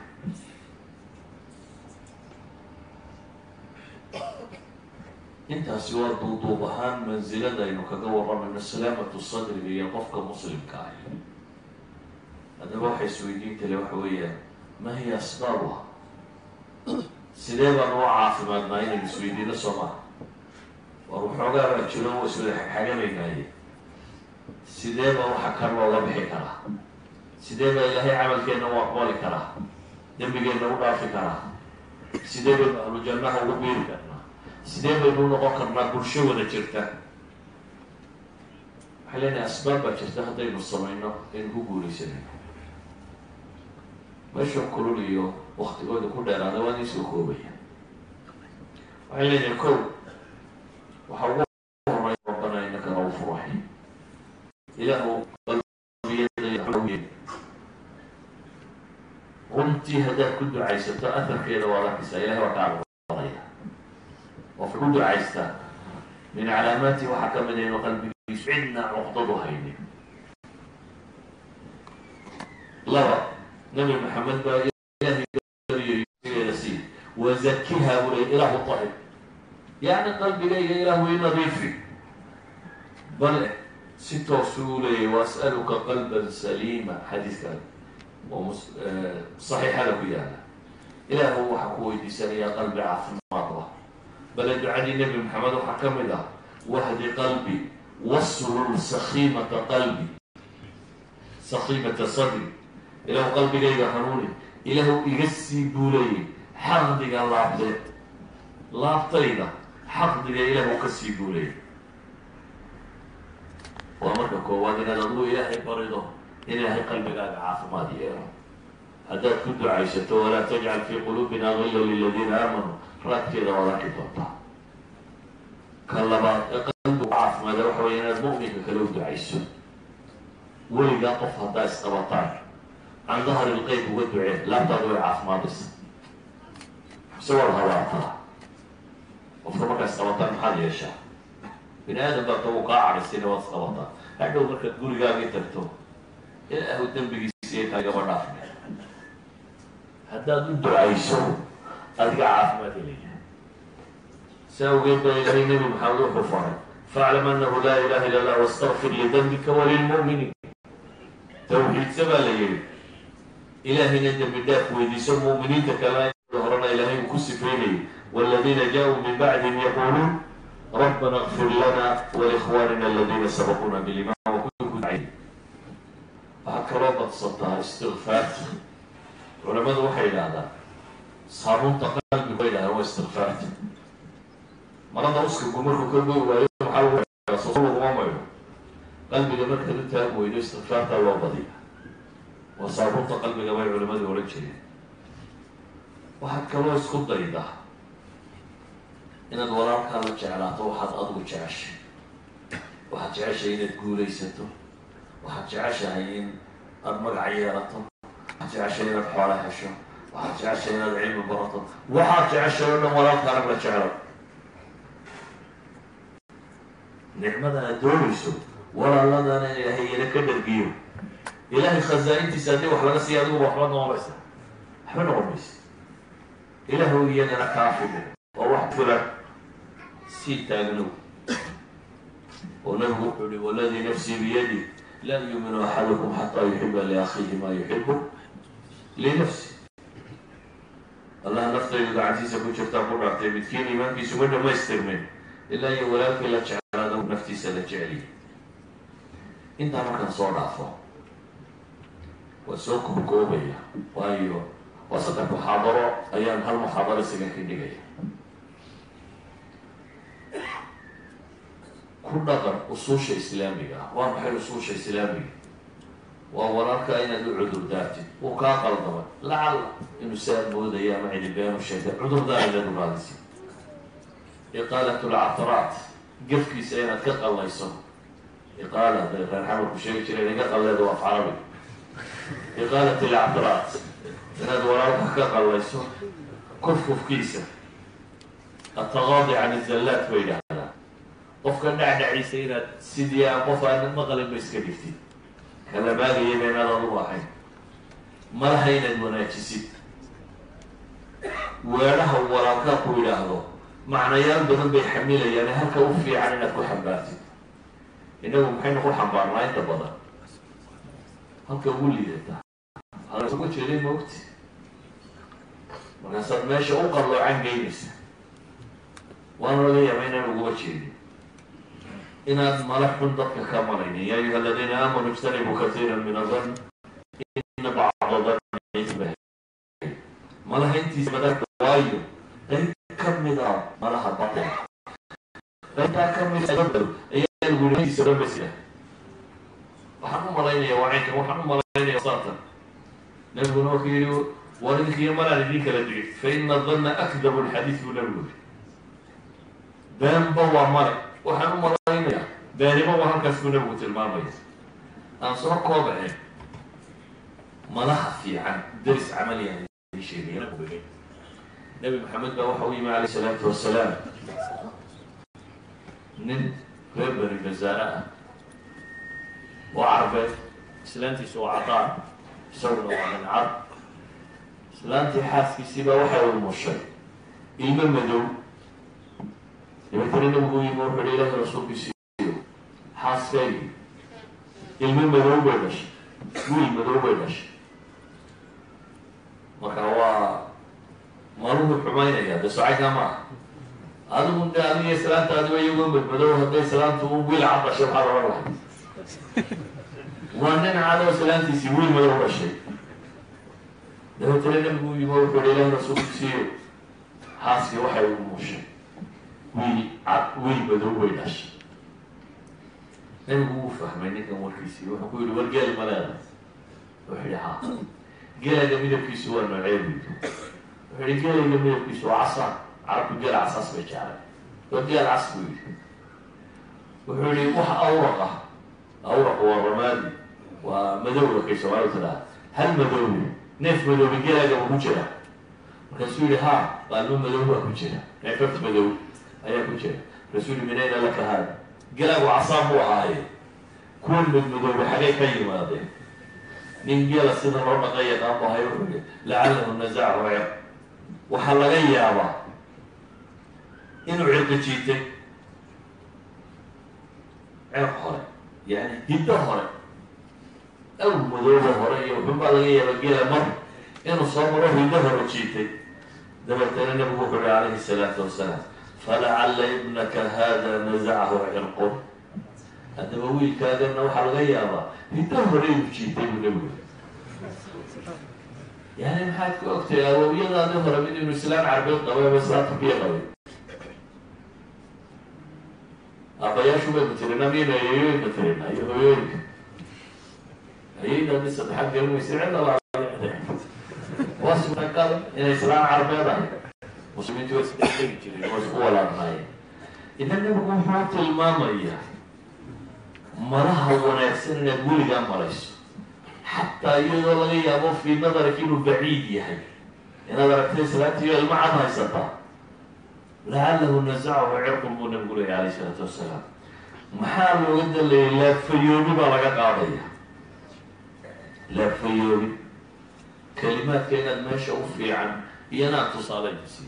intaasi waa duuduub ahaan mansilada aynu kaga warramayno salaamatu sadriga iyo qofka muslimka ah haddaba waxay isweydiinta le waxa weeyaan ma hiya asbaabuha sidee baan uga caafimaadnaa inaynu isweydiino soo maha war waxoogaa baa jiro wa iswada xagxaganaynaaye sidee baa waxa kan looga bixi karaa sidee baa ilaahay camalkeenna u aqbali karaa dembigeenna u dhaafi karaa sidee baynu ahlu jannaha ugu biiri karnaa sidee baynu noqon karnaa bulsho wada jirta waxay leenahay asbaab baa jirta haddaynu samayno aynu ku guulaysanayno meesha kulul iyo waktigooda ku dheeraada waa in soo koobaya waxay leenahay kow waxa ugu horay rabbana innaka ra'uufu raxiim ilaahu qalbiyada runtii haddaad ku ducaysato aharkeeda waa arkaysaa ilahay waa ka aqbalaya qofka ku ducaysta min calaamaati waxaa ka mid a inuu qalbigiisu cidna cuqdadu haynin laba nabi maxamed baa ilahay gariyeeda sii wazakiha ulay ilaahu tahir yacni qalbigayga ilaahu i nadiifi bale si toosuu leeyay waas'aluka qalban saliima xadiidkan صحيح هذا كيانا إله هو حكوي ديسانيا قلب عافم الله بل دعاني النبي محمد وحكمده وهدي قلبي وصل سخيمة قلبي سخيمة صدري إله قلبي ليغا هنوني إله يغسي بولي حقدك الله laabtayda xaqdiga ilaahu ka sii guulaya waa marka koowaad inaad aduu ilaahay barido in ilaahay qalbigaaga caafimaad yeelo haddaad ku ducaysato walaa tajcal fii quluubina gilla liladiina aamanuu raadkeeda waad arki doontaa ka labaad ee qalbigu caafimaada waxa weya inaad mu'minka kale u ducayso weligaa qof haddaa isqabataan can dahri lqeyb uga ducee laabtaadu way caafimaadaysa mise waad habaataa qofka markaas qabataan maxaad yeeshaa bini aadam baata uu kaa cadhaysayna waad isqabataa hadhow markaad gurigaagii tagto ilaahu dembigiisa iyo kaagaba dhaafne haddaad u ducayso adiga caafimaad helaya saa awgeed baa ilaahay nebi maxamed wuxuu faray faaclam annahu laa ilaha illa allah wastakfir lidambika walilmu'miniin tawxiidsa baa la yihi ilaahayna dembi dhaaf weydiiso mu'miniinta kale horena ilaahay uu ku sifeynayay والذين جاءوا من بعدهم يقولون ربنا اغفر لنا ولإخواننا الذين سبقونا بالإيمان وكنتم عين هكذا بتصدها استغفار علماء وحي هذا صابون تقلب بينها هو استغفار مرضى أسكن جمهور كله ويوم حاول صوصوه ومامعه قلبي لما كتبتها ويدو استغفار الله بضيع وصابون تقلب جميع علماء ورجل وهكذا اسكت ضيدها inaad walaalkaa la jeclaato waxaad adigu jeceshay waxaad jeceshahay inaad guulaysato waxaad jeceshahay in aada magac yeelato waxaad jeceshahay inaad xoola hesho waxaad jeceshahay inaad cilmi barato waxaad jeceshahay o dhan walaalkaanag la jeclo nicmada aad doonayso walaaladana ilaahay ina ka dhargiyo ilaahay khasaa-intiisa haddii wax laga siiya adiguba waxba noqonaysa waxba noqon maysa ilaahu iyagana kaa fide oo wax filan sii taagnow oo nabigu wuxuu uhi waladii nafsii biyadi laa yuuminu axadukum xataa yuxiba liakhiihi maa yuxibu linafsi allah naftaydu gacantiisa ku jirtaa ku dhaartay midkiin iimaankiisu ma dhamaystirmin ilaa iyo walaalkii la jeclaado naftiisa la jeceliya intaa markaan soo dhaafo waa soo koobkoobaya waayo waa saddex muxaadaro ayaan hal muxaadaro isaga ka dhigaya ku dhaqan usuusha islaamiga ah waa maxay usuusha islaamiga waa walaalka inaad u cudur daartid uu kaa qaldamay lacalla inuu saa moodaya ama cidibeenu sheegtay cudurdaar inaad u raadisi iqaalat lcataraat gefkiisa inaad ka qallayso iqaala day reer xamarku sheegi jireen inga qalleedu af carabi iqaalat alcataraat inaad walaalka ka qallayso kufkufkiisa ataqaadi can izallaat bay yidhahdaan qofka dhacdhaciisa inaad sidii aan qof aanad maqalinba iska dhiftid kala maagayaba inaad adugu ahayn malaha inaad wanaajisid weedhaha walaalkaa ku yidhaahdo macnayaal badan bay xamilayaane halka u fiican inaad ku xambaartid inagu maxaynu ku xambaarnaa inta badan halka ugu liidata halka uga jeeday maogti markaasaad meesha u qalloocan geynaysa waana laga yaaba inaan uguba jeedin inaad mala xun dadka ka malaynin yaa ayuha aladiina aamanuu ijtanibuu katiira min adan ina bacda danba malaha intiisa badanka waayo qayb ka mida malaha batil qaybtaa ka mida ayaa guritiisa dhanbasida waxaan u malaynaya wacaynkan waxaan u malaynaya saatan nabiguna waa ka yidhi war idinkiiyo malaan idin kala digin fa ina danna akdabu lxadiid buu nabigu yiri beenba waa male waxaan u malaynayaa beenimo waa halkaas buu nabigu tilmaamaya aan soo koobace malaha fiican daris camaliyan idin sheegaya nabi maxamed baa waxa u yimi calayh isalaatu wasalaam nin reer bani gazaara ah oo carbeed islaantiisu waa cadaan isaguna waa nin cad islaantii xaaskiisii baa waxay umushay ilmo madow dabeetana nabigu u yimi wuxuu hi ilaahi rasuulkiisiiyo xaaskaygi ilmo madow bay dhashay wiil madow bay dhashay marka waa maaluhu xumaynaya de socaykaa maaha adigu de adiga islaanta adigo iyago badbadow hadday islaantu wiil cad dhashay maxaad ohan lahay waa nin cadoo islaantiisii wiil madow dhashay dabeetana nabigu yimo wuxuu hi ilahi rasuulkiisiiyo xaaskii waxay ugu mushay wiil madow way dhashay nabigu wuu fahmay ninkan warkiisii wuxuu ku yihi war geel ma leedahay wuxuu yihi haa geelaga midabkiisu waa noocee buyi wuxuu yihi geelayga midabkiisu waa casaan carabku geel casaas bay jeclay waa geel cas buu yihi wuxuu yihi wax awraqa awraqu waa ramaadi waa madowga kay soomaalidu tidhaha hal madoobi neef madoobi geelaga ma ku jira markaasuu yihi haa qaalmo madow baa ku jira neefaf madow ayaa ku jira markaasuu yihi minayna laka haada geelagu casaan buu ahaaye kuwan madmadoobe xagay ka yimaadeen nin geela sida loo dhaqa yaqaan bu ahay wuxuu yihi lacalahu nazachu ceeb waxaa laga yaabaa inuu cirqi jiitay ceeb hore yani hiddo hore aw madooba hore iyo wuxunbaa laga yaaba geela mar inuu soo maro hiddo hore jiitay dabeetana nabigu wuxuu yihi calayhi salaatu wasalaam falacalla ibnaka hada nazachu cirqun haddaba wiilkaagana waxaa laga yaabaa hiddo hore uu jiitay buu nabigu yani maxaad ku ogtay awowyadaadi hore mid inuu islaan carbeed qabay ama islaan turkiya qabay aabayaashu bay matirina miyayna ayeeyoyin matirina iyo hooyooyinka ayaydaadi saddexaad galumaysa cidna waa sunagal inay islaan carbeed ahay muslimiintu way isdhextegi jireen waa isku walaadnaayeen idan nabigu wuxuu tilmaamaya malaha wanaagsan inaad weligaa marayso xataa iyadoo laga yaabo fii nadarika inuu baciid yahay inaad aragtay islaantiiyo ilma cad haysataa lacalahu nazachu cirqun buu nabigu leeyay calayh isalaatu wasalaam maxaa looga dalayay laafayoobi baa laga qaadaya laafayoobi kalimaadka inaad meesha u fiican iyo inaad tusaalaysi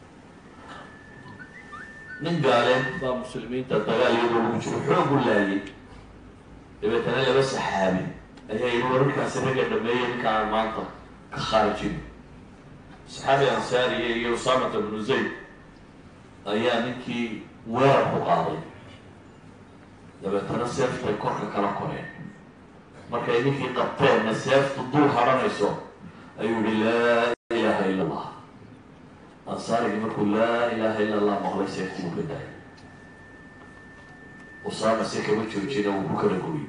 nin gaaleen baa muslimiinta dagaal iyadoo lagu jiro xoog u laayay dabeetana laba saxaabi ayaa yidhi wararkaasi ragga dhameeyay ninkaan maanta ka khaarijin saxaabi ansaariya iyo usaamata bnu zayd ayaa ninkii weerar ku qaaday dabeetana seeftay korka kala koreen markay ninkii qabteenna seeftu dul haranayso ayuu yihi laa ilaaha ila allah ansaarigii markuu laa ilaaha ila allah maqlay seeftii uu ka daayay usaama si kama joojina wuu ku kala goyey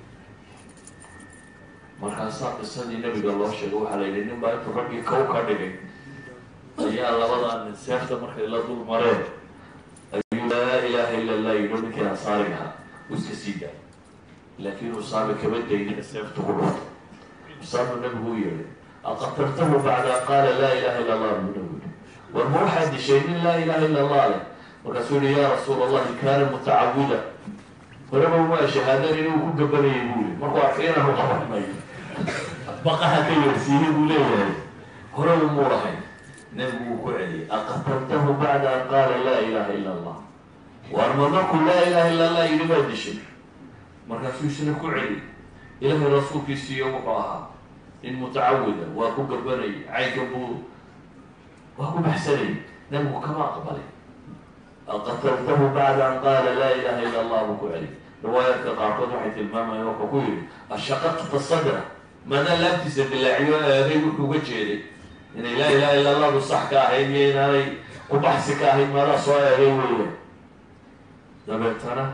markaasaa qisadii nabiga loo sheegay waxaa la yidhi nin baa intuu raggii kow ka dhigay ayaa labadaa nin seefta markay la dul mareen ayuu laa ilaaha ila allah yidho ninkii ansaariga ahaa uu iska sii daayay laakiin usaama kama daynina seeftu ku dhuftay usaama nabigu u yeedhay aqatartahu bacda an qaala laa ilaha illa allah buu nabigu yihi war ma waxaad dishay nin laa ilaha illa allah leh markaasuu yihi yaa rasuul allahi kaana mutacawida horeba uma shahaadan inuu ku gabanayay buu yihi markuu arkay inaanu qabanay baqaha ka yarsiiyey buu leeyahay horeba muu lahayn nabigu wuu ku celiyay aqatartahu bacda an qaala laa ilaha illa allah war ma markuu laa ilaha illa allah yidhi baa dishay markaasuu isna ku celiyay ilaahay rasuulkiisiiyo wuxuu ahaa in mutacawida waa ku gabanayay caynka buu waa ku baxsanayay nabigu kama aqbalay aqataltahu bacda an qaala laa ilaha illa allah buu ku celiyay riwaayaadka qaarkood waxay tilmaamayeen wuxuu ku yihi ashaqaqta sadra maadaa laabtiisa dilaaciyo eegay wuxuu uga jeeday inay laa ilaha illa allahu sax ka ahayd iyo inaanay ku baxsi ka ahayd maadaa soo eegay weya dabeetana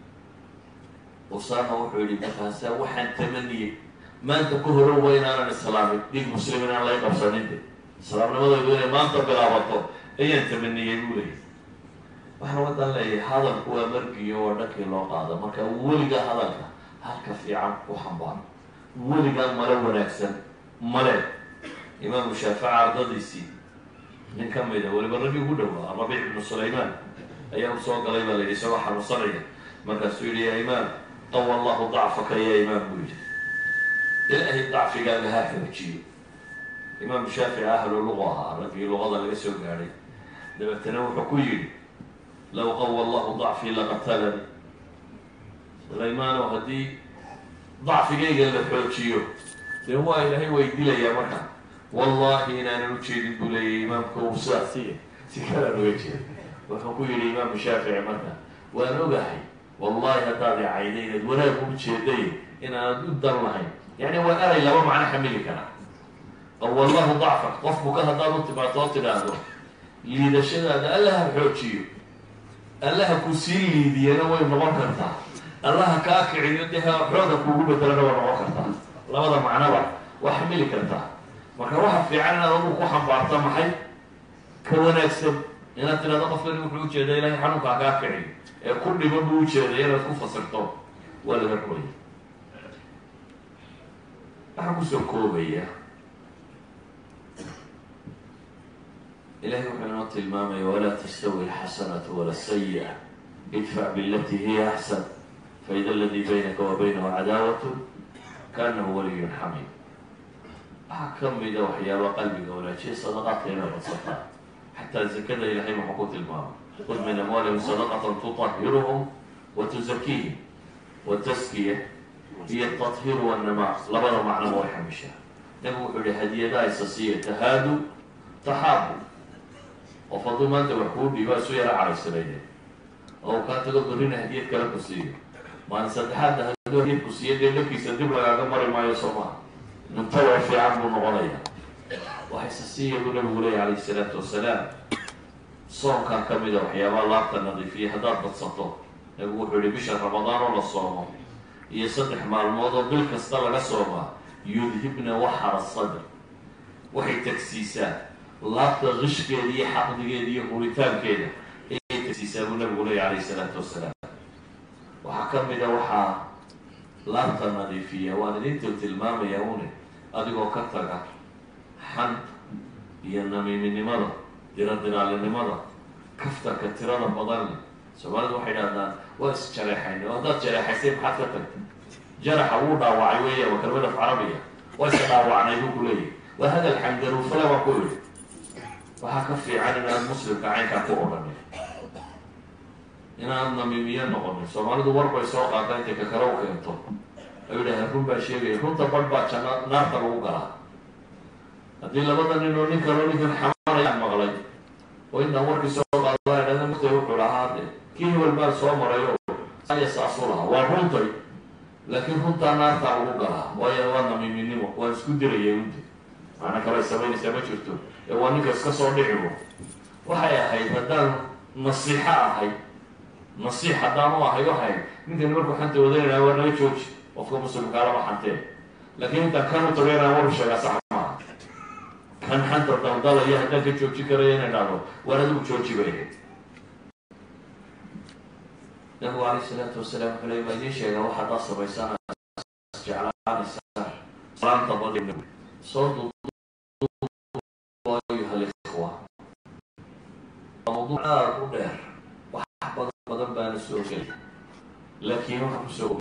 usaama wuxuu yihi markaasa waxaan tamaniyey maanta ku horowa inaanan islaamin dhiig muslim inaan lay qabsaninte islaamnimadaydu inay maanta bilaabato ayaan tamaniyey buu leeyay waxaan wadan leeyahay hadalku waa margiyo waa dhankii loo qaado marka weligaa hadalka halka fiican ku xambaaro weligaa male wanaagsan male imaamu shaafici ardadiisii nin ka mida weliba raggii ugu dhowaa rabiic ibnu sulaymaan ayaa u soo galay baa la yidhi isagoo xanuunsanaya markaasuu yihi yaa imaam qawa allahu dacfaka ya imaam buu yidhi ilaahay dacfigaaga ha xoojiyo imaamu shaafici ahlu luqa ahaa raggii luqada laga soo gaadhay dabeetana wuxuu ku yidhi low qawa allahu dacfii laqatalani sulaymaanow haddii dacfigayga la xoojiyo dee waa ilaahay way dilayaa marka والله إن أنا نجيد بولي إمامك وساسية سكرا وجهه وحكوا لي إمام الشافعي مثلا وأنا أقحي والله هتابع عينين ولا يكون شيدين إن أنا ضد الله يعني وأرى لو معنى حملك أنا أو والله ضعفك قفك هذا ارتباطات هذا اللي دشنا هذا الله بحوجيه الله كسيلي دي أنا وين نوكرتها الله كاك عيدها حوضك وجوبة أنا وين نوكرتها لا هذا معنى وحملك أنت marka waxa fiican inaad ugu ku xambaarto maxay ka wanaagsan inaad tiraahdo qofkan wuxuu u jeedaa ilaahay xanuunka kaa kiciyo ee ku dhiban buu u jeedaa inaad ku fasirto waa laga qoyay waxaan kusoo koobaya ilaahay wuxuu inoo tilmaamaya walaa tastawi alxasanatu wala asayi'a idfac bilatii hiya axsan faida aladii baynaka wa baynahu cadaawatu kaanahu waliyun xamiid كم إذا وحيا قلبك ولا شيء صدقات هنا بسطة حتى الزكاة إلى حين حقوق المال خذ من أموالهم صدقة تطهرهم وتزكيهم والتزكية هي التطهير والنماء لبرا معنى موحى مشاه نقول لهدية لا أساسية تهادوا تحابوا وفضل ما أنت وحكول بما سوير على السبيل أو كانت تقول لنا هدية كلام كسية ما نسد حتى هدية كسية لأنك يسدب لك أمر ما يصومها ننتظر في عمر نغضية وحساسية يقول النبي عليه الصلاة والسلام صوم كان كميدا وحيابا الله تنظيفية هداد بتصطوه يقول لي بشهر رمضان ولا الصوم يصدح مع الموضوع بالكستر لصومه يذهبنا وحر الصدر وحي تكسيسات الله تغش كذي حق كذي وريتان كذا ايه تكسيسات النبي عليه الصلاة والسلام وحكم إذا وحا laabta nadiifiya waan idin tilmaamaya une adigoo ka taga xan iyo namiiminimada diradilaalinimada kaftarka tirada badan leh soomaalidu waxay idhahdaan waa isjareexayna oo haddaad jareexaysay maxaad ka tagtay jaraxa wuu dhaawacay weeya waa kelmad af carabiya waa iska dhaawacnay buu ku leeyahy waa hadal xangaruufale waa ku yidhi waxaa ka fiican inaad muslimka caynkaa ku odhanin inaad namiimiye noqonin soomaalidu war bay soo qaata intay kakale u keento ay yidhaaheen run baa sheegaya runta badh baa janna naarta lagu galaa haddii labada nin oo nin kaloo ninkan xamaanayaan maqlay oo intaan warkii soo qaada idhahda mugtay wuxuu lahaa de kii hebel baan soo maray oo saya saasu lahaa waa runtay laakiin runtaa naartaa lagu galaa waayo waa namiiminimo waan isku dirayay unti macna kale samaynaysaa ma jirto ee waa ninka iska soo dhicibo waxay ahayd haddaan nasiixo ahay nasiix haddaan u ahay waxay ninkani markuu xanta wadanayna waa naga jooji qofka muslimkaa lama xantee laakiin intaan kan u tagaynaa waru sheegaa sax maaha kan xanta daldalaya haddaan ka jooji karaya inay dhahdo waan adigu jooji bay nabigu calayhi salaatu wasalaam wuxuu leey baa idiin sheegaa wax haddaad samaysaan jeclaanaysaan salaanta badin soo duuduub ayuha alikhwa mawduuc aad u dheer wax badan baana soo geli laakiin waxa ku soo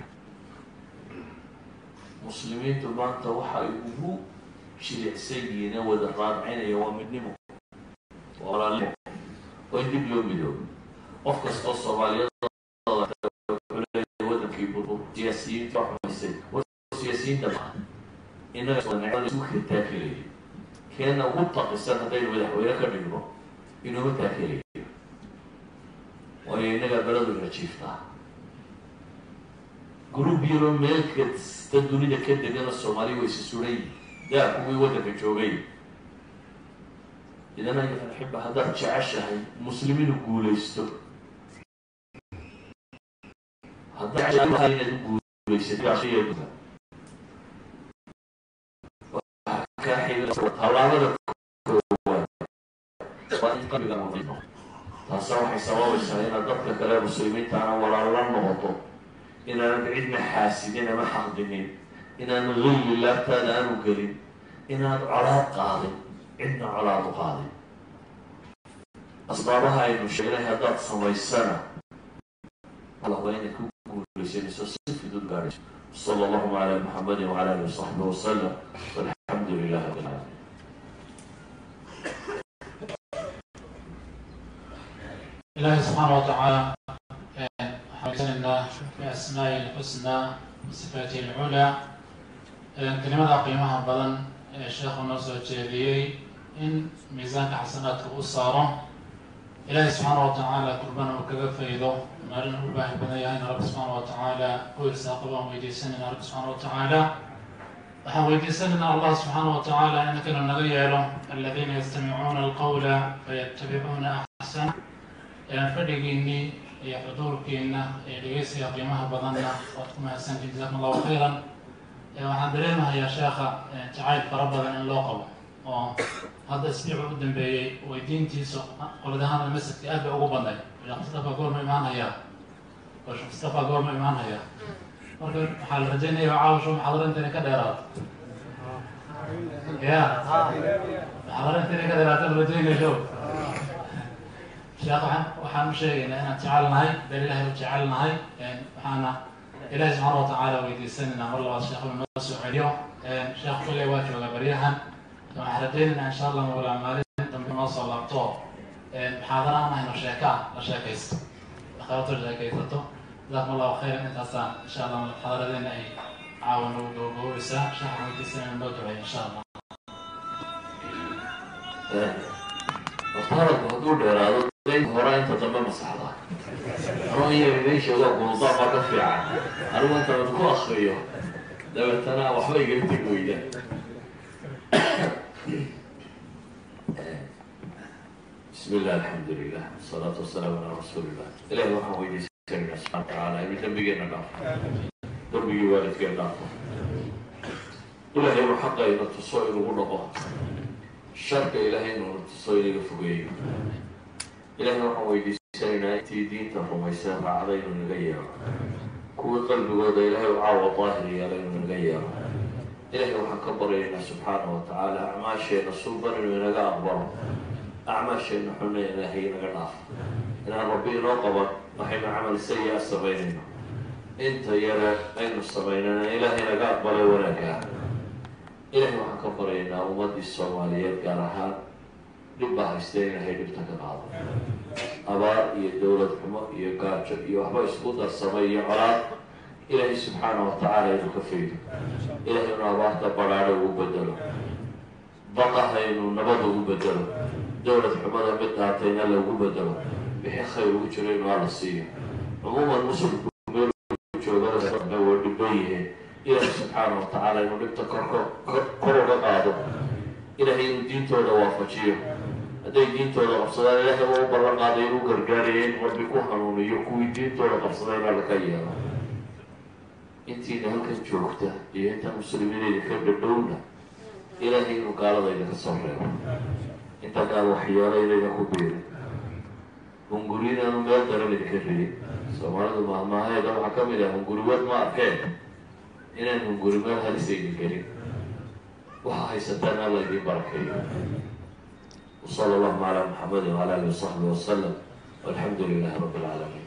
muslimiintu maanta waxa ay ugu jilicsan yihiin wada raadcinaya waa midnimo walaalnimo oo in dib loo midoobo qof kastoo soomaaliyeed wadankii burbur siyaasiyiinta xumaysay siyaasiyiinta innaga isu taakelaya keena ugu taqisan haddaynu madaxweyne ka dhigno inuuma taakelaya waayo innagaa beladu ina jiiftaa gruub yaroo meel kasta dunida ka degana soomaaliya way isa suray daa kuwii waddanka joogay idan ayuha alxiba haddaad jeceshahay muslimiinu guulaysto haddaad inaad u guulaysatay tallaabada koowaad waa in qalbiga nadiifo taasa waxay sababaysaa inaad dadka kale muslimiintaana walaala noqoto inaanan cidna xaasidin ama xaqdinin inaan gilli laabtaada aanu gelin inaad colaad qaadin cidna colaad u qaadin asbaabaha aynu sheegnay haddaad samaysana allah waa inaad ku guulaysanayso si fudud gaadhayso sala allahuma calaa muxamadin wacala alihi wasaxbihi wasalam walxamdu lilahi rabbil caalamiin ilaahi subxaana watacaala حسنا بأسماء الحسنى وصفاته العلى كلمة قيمها بدن sheekhu noo soo jeediyey in miisaanka xasanaadka u saaro ilaahay subxaana wa tacaala kurbana uu kaga faydo maalin u baahi badan yahayna rabbi subxaana wa tacaala u irsaaqo baan weydiisanayna rabbi subxaana wa tacaala waxaan weydiisanaynaa allah subxaana wa tacaala inankanu naga yeelo aladiina yastamicuuna alqawla fayattabicuuna axsana fadhigiinii iyo xuduurkiina iyo dhegeysiga qiimaha badanna waad ku mahadsantiin jazakum allahu khayran waxaan dareemahayaa sheekha jacayl fara badan in loo qabo oo hadda isbiicu u dambeeyey weydiintiisu qoladahaan masjidka aad bay ugu badnay sheekh mustafa goorma imaanhayaa sheekh mustafa goorma imaanhayaa marka waxaa la rajaynaya caawasho muxaadara inta ka dheeraato ya muxaadara inta ka dheeraato la rajaynayso sheekh waxaan u sheegaynaa inaan jecelnahay bal ilahay u jecelnahay waxaana ilahi subxaana wa tacaala weydiisanaynaa mar labaad sheekh inuu noo soo celiyo sheekh kulley waa jooga baryahan waxaan rajaynaynaa insha allah mawlaa maalin dambe noo soo laabto muxaadara aan ahayno sheeka la sheekaysto akhirato sheekaysato jazakum allahu khayran intaasaan insha allah muxaadaradeena ay caawa nagu gabagaboweysaa sheekh waxaan weydiisanayna noo duceeyo insha allah muxaadarku hadduu dheeraado hore inta dambe masaxda anuu in yar idiin sheego qunuudaa baa ka fiican anigu intaan ku akriyo dabeetana waxba igala tegi weyda bismi illah alxamdulilah wasalaatu wasalaamu calaa rasuulillah ilahi waxaan weydiisanaynaa subxana watacaala inuu dambigeenna dhaafo dambigii waalidkeen dhaafo ilahay inuu xaqa ina tuso inugu dhaqo sharka ilahay inuu tuso inaga fogeeyo ilahay waxaan weydiisanaynaa intii diinta rumaysan raacda inuu naga yeelo kuwii qalbigooda ilahay u caawa daahir yeelo inuu naga yeelo ilahay waxaan ka baryaynaa subxaana wa tacaala acmaasheenna suuban inuu inaga aqbalo acmaasheenna xunna ilaahay inaga dhaafo inaan rabbi inoo qaban waxaynu camal sayi-a samaynayno inta yare aynu samaynana ilaahay naga aqbalay wanaaggaa ilahay waxaan ka baryaynaa ummaddii soomaaliyeed gaar ahaan dhib baa haystee inahay dhibta ka qaado abaar iyo dowlad xumo iyo gaajo iyo waxba isku darsamay iyo colaad ilaahay subxaana wa tacaala inuu ka faydo ilahay inuu abaarta badhaadho ugu bedelo baqaha inuu nabad ugu bedelo dowlad xumada mid dhaatayna lagu bedelo wixii khayr ugu jiro inuu alla siiyo cumuuman muslimku meel joogada waa dhiban yihiin ilaahay subxaana wa tacaala inuu dhibta kor uga qaado ilahay inuu diintooda waafajiyo hadday diintooda qabsadaan ilaahay waa u ballan qaaday inuu gargaaraya in rabbi ku hanuuniyo kuwii diintooda qabsadayna laka yeelo intiina halkan joogta iyo inta muslimiinayda ka dhadhowna ilaahay inuu gaaladayda ka soo reebo inta gaal waxyeelo inayna ku biirin hunguriinaanu meel daran idinka ridin soomaalidu mahmaaheeda waxaa ka mid ah hunguriwad ma arkeen inaan hunguri meel halisaynin gelin waxaa haysataan alla idiin barakeeyo وصلى الله على محمد وعلى اله وصحبه وسلم والحمد لله رب العالمين